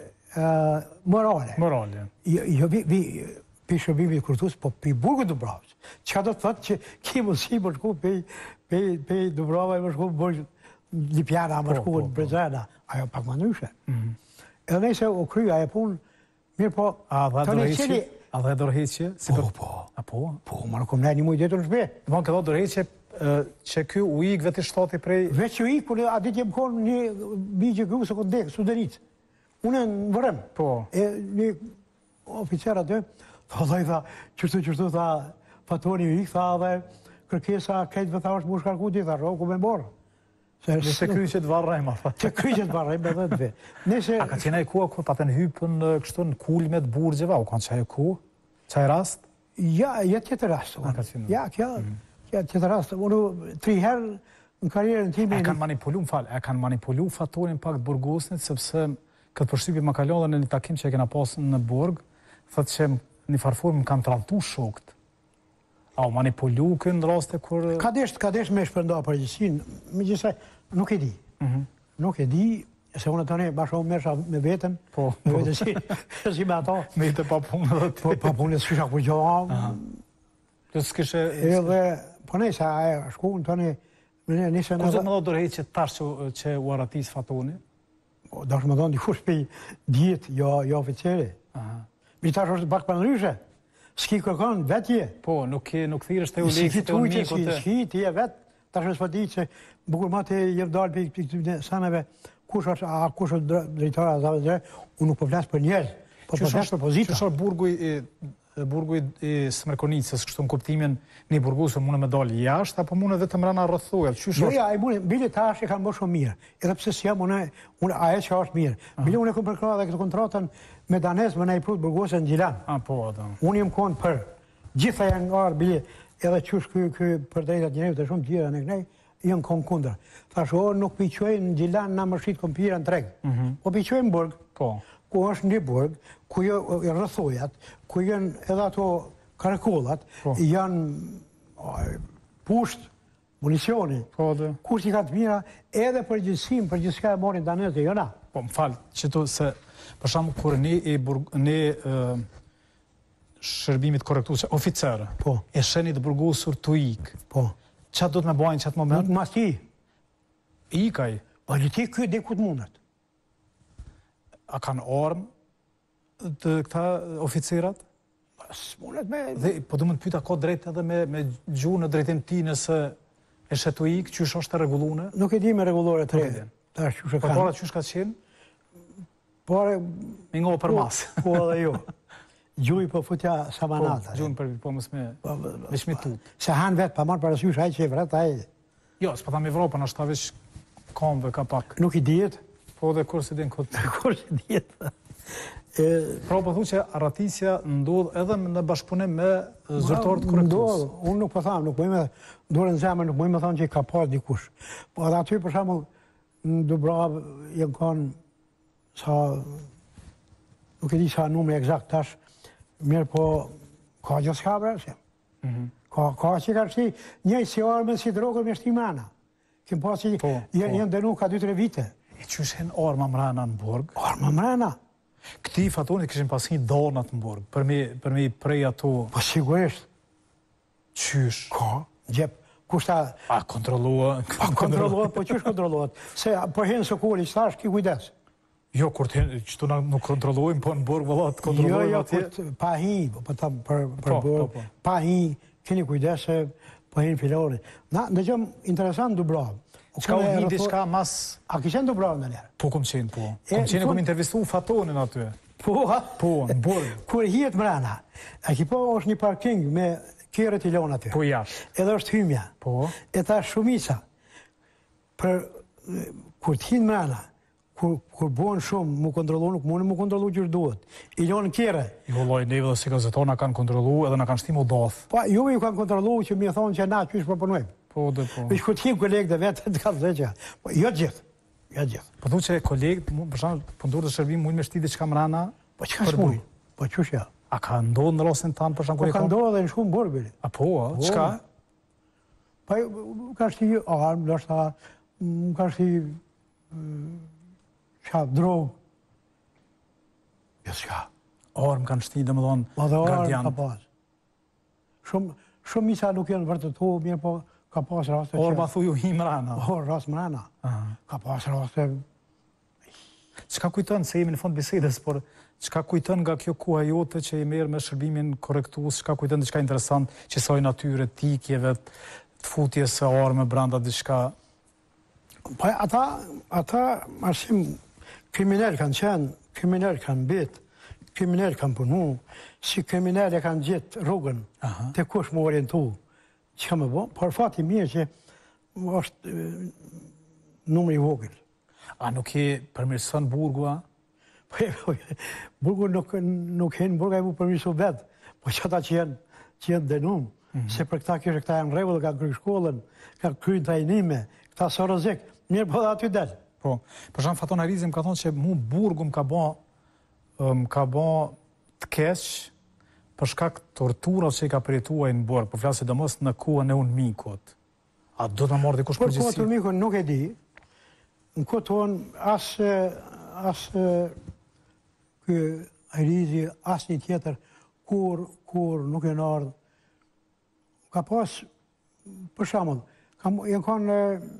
morale. Morale. Jo, për shërbimit kërtus, po për burgu Dubrovës. Qa do të thotë që ki mësi më shku për Dubrovë, më shku për Lipjana, më shku për Brezena. Ajo pak më nyshe. Edhe nëjse u krya e punë, mirë po... A dhe dorheqje? Po. Po, më nuk kom ne një mujtë jetë në shbe. Më në këto dorheqje që kjo u ikë veti shtati prej... Veç që u ikë, por a ditë jem konë një bigje gru se këtë dekë, Sudenit. Unë në vërëm. Po. E një oficer atë, tha, qështu, tha, fatoni i, tha, dhe kërkesa kejtëve, tha, është mu shkarkuti, tha, roku me morë. Nëse kryqet varrejma, tha. Që kryqet varrejma dhe të ve. A ka qena e ku, pa të në hypën kështu në kulmet burgjeva, u kanë qaj e ku? Qaj rast? Ja, tjetë rast. Ja, tjetë rast. Unë 3 herë në karierën time... E kanë manipulu fatorin pak të burgosnit, sepse këtë përshtypje më kalon dhe në një takim që e kena pasë në burg, thëtë që një farforë më kanë traltu shokët. A u manipulu kënë raste kur... Ka desh me shpërnda përgjësin, me gjithse nuk e di. Nuk e di, se unë të ne bashkë unë mersha me vetën, me vetën si me ata. Me i të papunë dhe ti. Papunë dhe s'kisha kur gjoha. Të s'kishe... Edhe, po ne, se a e shku në të ne... Kur zë më do dorhej që tash që u aratis fatoni? Da është më do në dikush për djetë, jo oficeri. Mi tash është pak për nëryshe. S'ki kërkon vetje. Po, nuk thirë është e u leksit e u miku të... S'ki ti e vetë, tash është për di që bukur ma të jem dalë për këtë saneve, kush është drejtara zave dhe, unë nuk po flasë për njerë, po flasë për pozita. Qëshor burgu burgu i Smrekonicës, kështu në kuptimin një burgusër mune me dalë jashtë, apo mune vetëm rana rrëthojat? Jo, ja, i mune, bile tash e kanë bërë shumë mirë, edhe pse si jam unë aje që është mirë. Bile unë e kom përkra dhe këtë kontratën me Danes, më ne i prut burgusën në Gjilan. Unë jem konë për, gjitha janë arë, bile, edhe qysh kë për drejtat njërive të shumë gjira në kënej, janë konë kundër. Thash, nuk piqojnë në Gjilan na më shqit kompira në treg, po piqojnë burg, ku është një burg, ku janë rrëthojat, ku janë edhe ato karakollat, janë pusht, municioni, kusht i ka të mira, edhe për gjithësim, për gjithë shka e morin Danes dhe jona. Po, më falë, që tu se, për shamë, kur ne shërbimit korektuese, oficerë, e shenit burgosur të ikë, që do të me bojnë që atë moment? Mas ti. Ikaj? Po, që ti këtë dhe këtë mundet. A kanë armë të këta oficerat? S'mundet me... Po du më të pyta ka drejt edhe me gjuhë në drejtim ti nëse e shetu ikë, qysh është të regulune? Nuk e di me regulore të rejtë. Por para qysh ka qenë? Pare... Me ngohë për masë. Po edhe jo. Gjuhi për futja samanata. Gjuhën për po mësme me shmitut. Se hanë vetë, pa marë parasysh, hajë që e vret, hajë. Jo, s'pa tam Evropa, në ashtë veç kamve ka pak. Nuk i djetë? Po dhe kur si din këtë. Kur si djetë. Pra po thu që arratisja ndodhë edhe në bashkëpunim me zyrtarët korektues. Unë nuk po thamë, nuk mëjme dorën zemër, nuk mëjme thamë që i ka pas dikush. Po edhe aty për shembull në Dubravë jenë kanë sa, nuk e di sa numri eksakt tash, mirë po ka gjithë s'ka vërse. Ka që ka shti njëj si arme si drogër me shti mrena. Kim pas që jenë denu ka 2-3 vite. E që shenë arma mrena në burg? Arma mrena. Këti fatonit këshin pas një donat në burg, për me i prej ato... Po sigurisht. Qysh? Ka, gjep, kushta... A kontrolluat? A kontrolluat, po qysh kontrolluat? Se po henë së kuri, qëtash ki kujdes. Jo, kur të henë, që tu nuk kontrolluim, po në burg vëllat kontrolluim atje? Jo, pa hi, për burg, pa hi, keni kujdes se po henë filori. Na, në gjëm interesant Dubravë. Qka u një diçka mas... A kishen Dubravë në njerë? Po, kom qenë, po. Kom qenë, kom intervistu Fatonin aty. Po, ha? Po, në burg. Kur hiet mrena, a ki po është një parking me kjerët i lonë aty. Po, jash. Edhe është hymja. Po. E ta shumica. Për, kur t'hin mrena, kur buon shumë, mu kontrolu, nuk mune mu kontrolu gjërë duhet. I lonë kjere. Jo, loj, neve dhe si gazetarë na kanë kontrolu edhe na kanë shtimu dath. Po, ju ju kanë kontrolu që mi e thonë që na qysh proponojmë. Po, dhe po. Vish kur t'him kolegë dhe vetë, të ka të dhe që. Po, jo gjithë. Jo gjithë. Po, thu që kolegë, për shumë, për ndurë të shërbim, mujnë me shtiti që kam rana... Po, që ka s'mujnë? Po, qysh ja? A ka ndodhë në rasin tanë, për shumë, po, ka ndodhë dhe në shumë burë, bili. A po, qka? Po, ka shti armë, lështa, ka shti... qa, drogë. Jo, s'ka. Armë kanë shti, dhe më dhonë, gardian. Shumë misa nuk janë vërtëtu, mirë po... Ka pas raste që... Orba thuju hi mrena. Rast mrena. Ka pas raste... Qka kujtën, se jemi në fond bisedes, por qka kujtën nga kjo kuha jote që i merë me shërbimin korektues, qka kujtën dhe qka interesant që soj natyre, tikjeve, të futjes së arme, branda dhe qka... Po ata, arsim, kriminell kanë qenë, kriminell kanë bitë, kriminell kanë punu, si kriminell e kanë gjithë rrugën, të kush më orientu. Që ka me bo, por fati mirë që është numri vogël. A nuk e përmirësën burgua? Burgu nuk henë burga e mu përmirësu vetë, po që ata që jenë denum, se për këta kështë këta janë regullë, ka kry shkollën, ka kry trajnime, këta së rëzik, mirë po dhe aty delë. Po, për shumë Faton Arizim ka thonë që mu burgu më ka bo të keqë, për shkak torturat që i ka përjetuaj në burg, po flasë dhe mos në kuën e unë mikot. A do të marrë dikush përgjithësi? Për kuën e unë mikot nuk e di. Në kuën tonë asë Arizi, asë një tjetër, kur nuk e në ardhë. Ka pas, për shamull, jenë kanë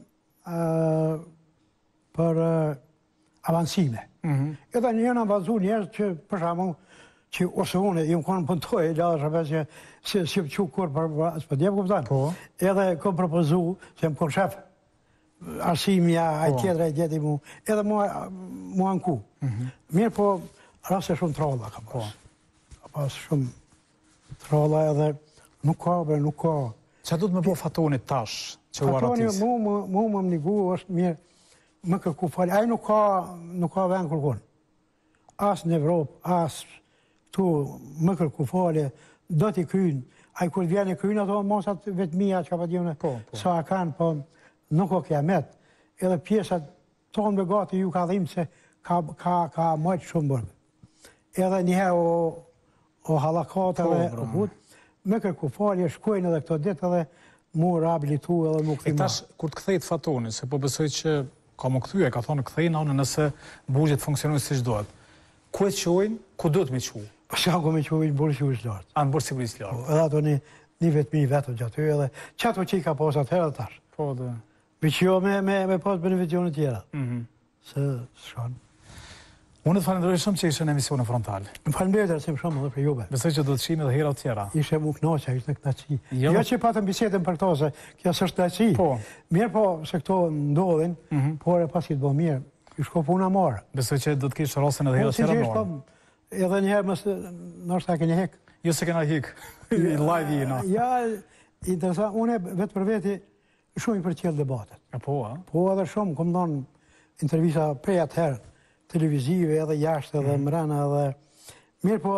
për avansime. Edhe njënë avanzu njerës që, për shamull, që ose unë, jëmë konë pëntoj, gjallë shëpe që si më që kur për së për djemë këpëtanë. Edhe kom propozu, se më konë shef, arsimja, aj tjetra, mu, edhe mu anku. Mirë po, rase shumë trolla ka pas. Ka pas shumë... Tralla edhe nuk ka. Qa du të me po Fatonit tash, që u aratis? Fatoni mu më nigu është mirë, më kërku falje. Ajo nuk ka vend kërkun. As në Evropë, as tu më kërku falje, do t'i krynë. Ajo kur vjen e krynë ato mosat vetëmija që pa djone sa kanë, po nuk o kiamet. Edhe pjesat tonë me gati ju ka dhimë se ka majtë shumë bërgë. Edhe njëherë o halakat edhe hut, me kërku falje, shkojnë edhe këto ditë edhe mu rehabilitu edhe mu këthima. E tash, kur të kthejt Fatoni, se po besoj që ka më këthyja, ka thonë kthejnë anë nëse bugjet funksionojnë si që dohet. Ku e qojnë, ku do të me qu? Qa ku me qojnë, burë sigurisë lartë. A në burë sigurisë lartë? Edhe ato një vetëmi vetëm gjatë edhe qato që i ka posat herë dhe tash. Po dhe. Me që jo me pas beneficionet tjera. Se shkanë. Unë të falenderoj shumë që ishe në emisionë frontal. Më falenderoj shumë shumë dhe për jube. Besoj që do të shime dhe hera tjera. Ishe mu knoqa, ishte knaci. Jo që patëm bisedën për këto, se kjo s'është knaci. Mirë po, se këto ndodhin, por e pasit bo mirë, i shko puna marë. Besoj që do të kishë rosën edhe hera tjera marë. Edhe njëherë nështë ta keni hek. Jo se kena hek, i live i na. Ja, interesant, unë vetë për veti shumë i për qelë debatet. Po, a? Po, edhe shumë, kom donë intervisa prej atëherë, televizive edhe jashtë edhe mrena edhe... Mirë po,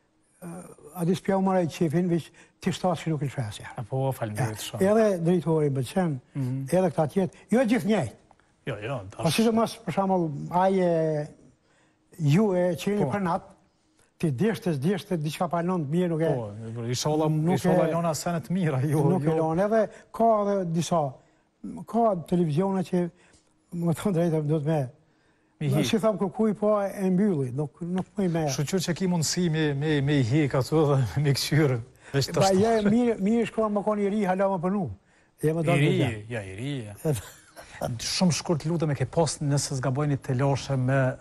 adis pja u maraj qefin, vish të shtatë që nuk i lëshesja. Po, falenderit shumë. Edhe drejtori bëqen, edhe këta tjetë, jo gjithë njejtë. Jo, dash. Si të mos, për shamull, aje ju e qeni për natë, ti deshte, diqka palon të mirë, nuk e... Po, isholla lona senet mira, jo. Nuk e lona, edhe ka edhe disa, ka televizionet që, më thonë drejtë, do të me... Si thamë kërkuj, po e mbylli, nuk më i me... Shqyqyr që ki mundësi me i hek ato dhe me këqyrën. Mirë shkruan më konë i ri, hala më përnu. I ri. Shumë shkurt lutëm e ke post nëse zgabojnë i teloshe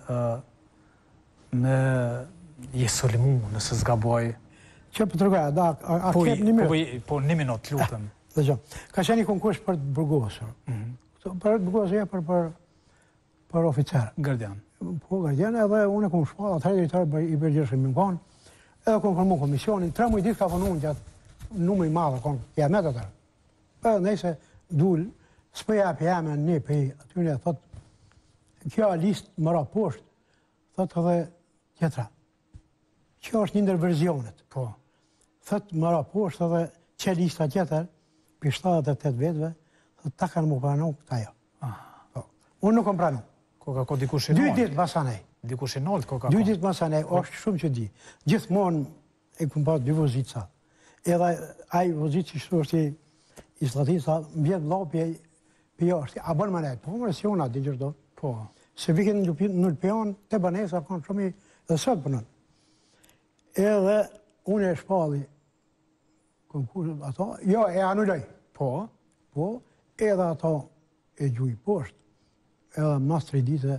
me Jesolimu, nëse zgaboj... Që për të rëga, da, a kep një mirë? Po, një minut, lutëm. Ka qenë i konkurs për të burgosër. Për të burgosër e për oficerë. Gardian. Po, gardian, edhe unë e kom shpallë, atëherë drejtarë i bërgjërshë më konë, edhe kom formu komisionin, 3 muj ditë ka formu në gjatë numëri madhe, konë, kiamet atërë. Edhe nëjse dullë, s'pëja për jame në një për atyre, thotë, kjo listë më ra poshtë, thotë edhe tjetra. Kjo është një ndër verzionet. Po. Thotë më ra poshtë edhe që lista tjetër, për 78 vetëve, thotë ta kanë më pranu këta jo. Unë nuk kom pranu. Ko dikush i nëllë? 2 ditë masanej. Dikush i nëllë, ko ka? 2 ditë masanej, është shumë që di. Gjithmonë e kom pas 2 vozitë sa. Edhe aj vozitë që shtu është i slatit sa, më vjetë lopje për jashtë. A bënë më nejtë, po më resionat, di gjërdo. Po. Se vikin në lëpion, të banesa, kanë shumë i dhe sëtë përnën. Edhe unë e shpalli konkursët ato, jo, e anulloj. Po, edhe ato e gjuj poshtë. Edhe mas 3 dite,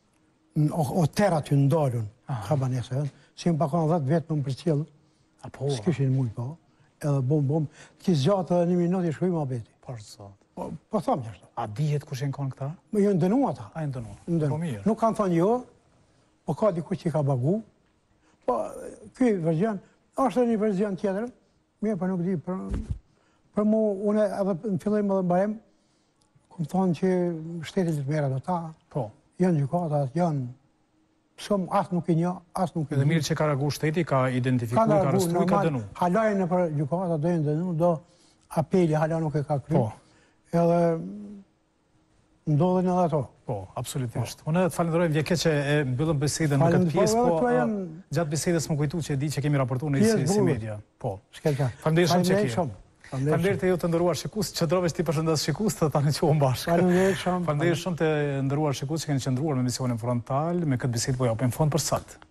o terat që ndalun, ka banesa, si më pakon 10 vetë më më përcjellë, s'kishin mujë po, edhe bom, t'kis gjatë edhe 1 minutë i shkujmë a beti. Po thamë që ashtu. A dihet kush e në konë këta? Jo ndënu ata. A ndënu? Po mirë. Nuk kanë thonë jo, po ka dikush që ka bagu, po këj verzion, është një verzion tjetër, mirë për nuk di, për mu, une edhe në fillim edhe mbarem, më thonë që shtetit të mera do ta, janë gjukatat, janë shumë, asë nuk i një, asë nuk i një. Edhe mirë që ka reagu shteti, ka identifikuj, ka restruj, ka dënu. Halajnë për gjukatat, do jenë dënu, do apeli hala nuk e ka kry. Edhe ndodhen edhe ato. Po, absolutisht. Unë të falenderoj vjeke që e mbyllëm bisedën në këtë pjesë, po gjatë bisedës më kujtu që e di që kemi raportu në si media. Po, falenderoj shumë që ki. Falenderit e ju të ndëruar shikus, që drovesh ti përshëndes shikus të ta në qohën bashkë. Falenderit shumë të ndëruar shikus që keni qëndruar me misionin frontal, me këtë bisedë po japim fond për sot.